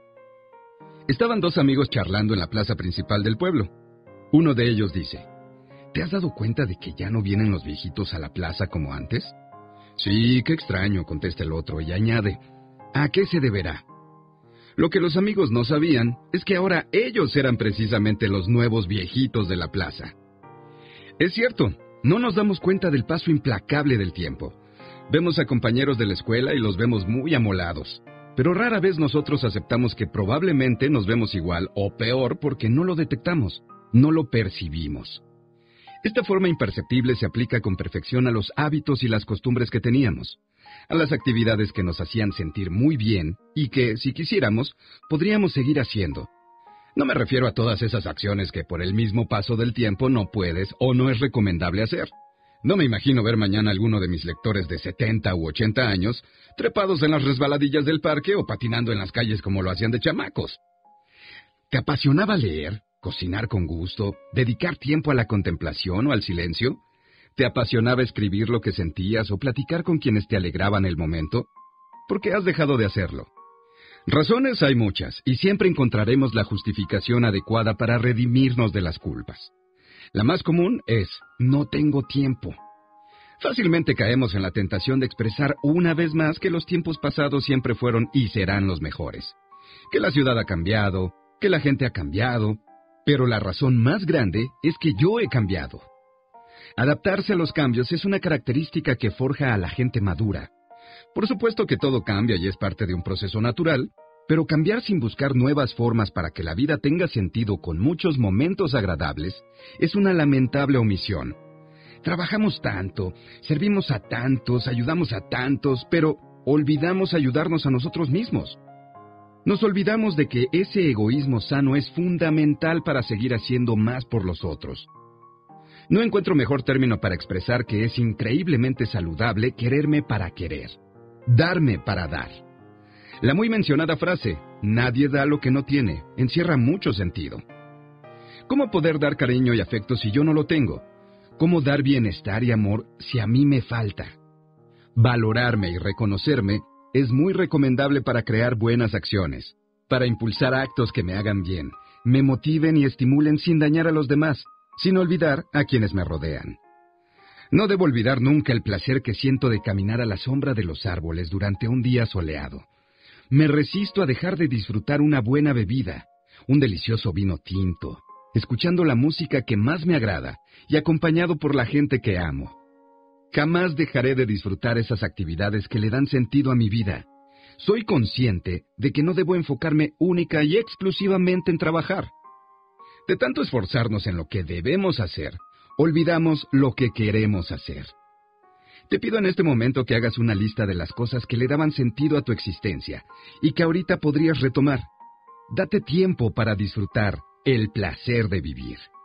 Estaban 2 amigos charlando en la plaza principal del pueblo. Uno de ellos dice, ¿te has dado cuenta de que ya no vienen los viejitos a la plaza como antes? Sí, qué extraño, contesta el otro y añade, ¿a qué se deberá? Lo que los amigos no sabían es que ahora ellos eran precisamente los nuevos viejitos de la plaza. Es cierto, no nos damos cuenta del paso implacable del tiempo. Vemos a compañeros de la escuela y los vemos muy amolados. Pero rara vez nosotros aceptamos que probablemente nos vemos igual o peor porque no lo detectamos, no lo percibimos. Esta forma imperceptible se aplica con perfección a los hábitos y las costumbres que teníamos, a las actividades que nos hacían sentir muy bien y que, si quisiéramos, podríamos seguir haciendo. No me refiero a todas esas acciones que por el mismo paso del tiempo no puedes o no es recomendable hacer. No me imagino ver mañana a alguno de mis lectores de 70 u 80 años trepados en las resbaladillas del parque o patinando en las calles como lo hacían de chamacos. ¿Te apasionaba leer, cocinar con gusto, dedicar tiempo a la contemplación o al silencio? ¿Te apasionaba escribir lo que sentías o platicar con quienes te alegraban el momento? ¿Por qué has dejado de hacerlo? Razones hay muchas y siempre encontraremos la justificación adecuada para redimirnos de las culpas. La más común es, no tengo tiempo. Fácilmente caemos en la tentación de expresar una vez más que los tiempos pasados siempre fueron y serán los mejores. Que la ciudad ha cambiado, que la gente ha cambiado, pero la razón más grande es que yo he cambiado. Adaptarse a los cambios es una característica que forja a la gente madura. Por supuesto que todo cambia y es parte de un proceso natural, pero cambiar sin buscar nuevas formas para que la vida tenga sentido con muchos momentos agradables es una lamentable omisión. Trabajamos tanto, servimos a tantos, ayudamos a tantos, pero olvidamos ayudarnos a nosotros mismos. Nos olvidamos de que ese egoísmo sano es fundamental para seguir haciendo más por los otros. No encuentro mejor término para expresar que es increíblemente saludable quererme para querer, darme para dar. La muy mencionada frase, nadie da lo que no tiene, encierra mucho sentido. ¿Cómo poder dar cariño y afecto si yo no lo tengo? ¿Cómo dar bienestar y amor si a mí me falta? Valorarme y reconocerme es muy recomendable para crear buenas acciones, para impulsar actos que me hagan bien, me motiven y estimulen sin dañar a los demás, sin olvidar a quienes me rodean. No debo olvidar nunca el placer que siento de caminar a la sombra de los árboles durante un día soleado. Me resisto a dejar de disfrutar una buena bebida, un delicioso vino tinto, escuchando la música que más me agrada y acompañado por la gente que amo. Jamás dejaré de disfrutar esas actividades que le dan sentido a mi vida. Soy consciente de que no debo enfocarme única y exclusivamente en trabajar. De tanto esforzarnos en lo que debemos hacer, olvidamos lo que queremos hacer. Te pido en este momento que hagas una lista de las cosas que le daban sentido a tu existencia y que ahorita podrías retomar. Date tiempo para disfrutar el placer de vivir.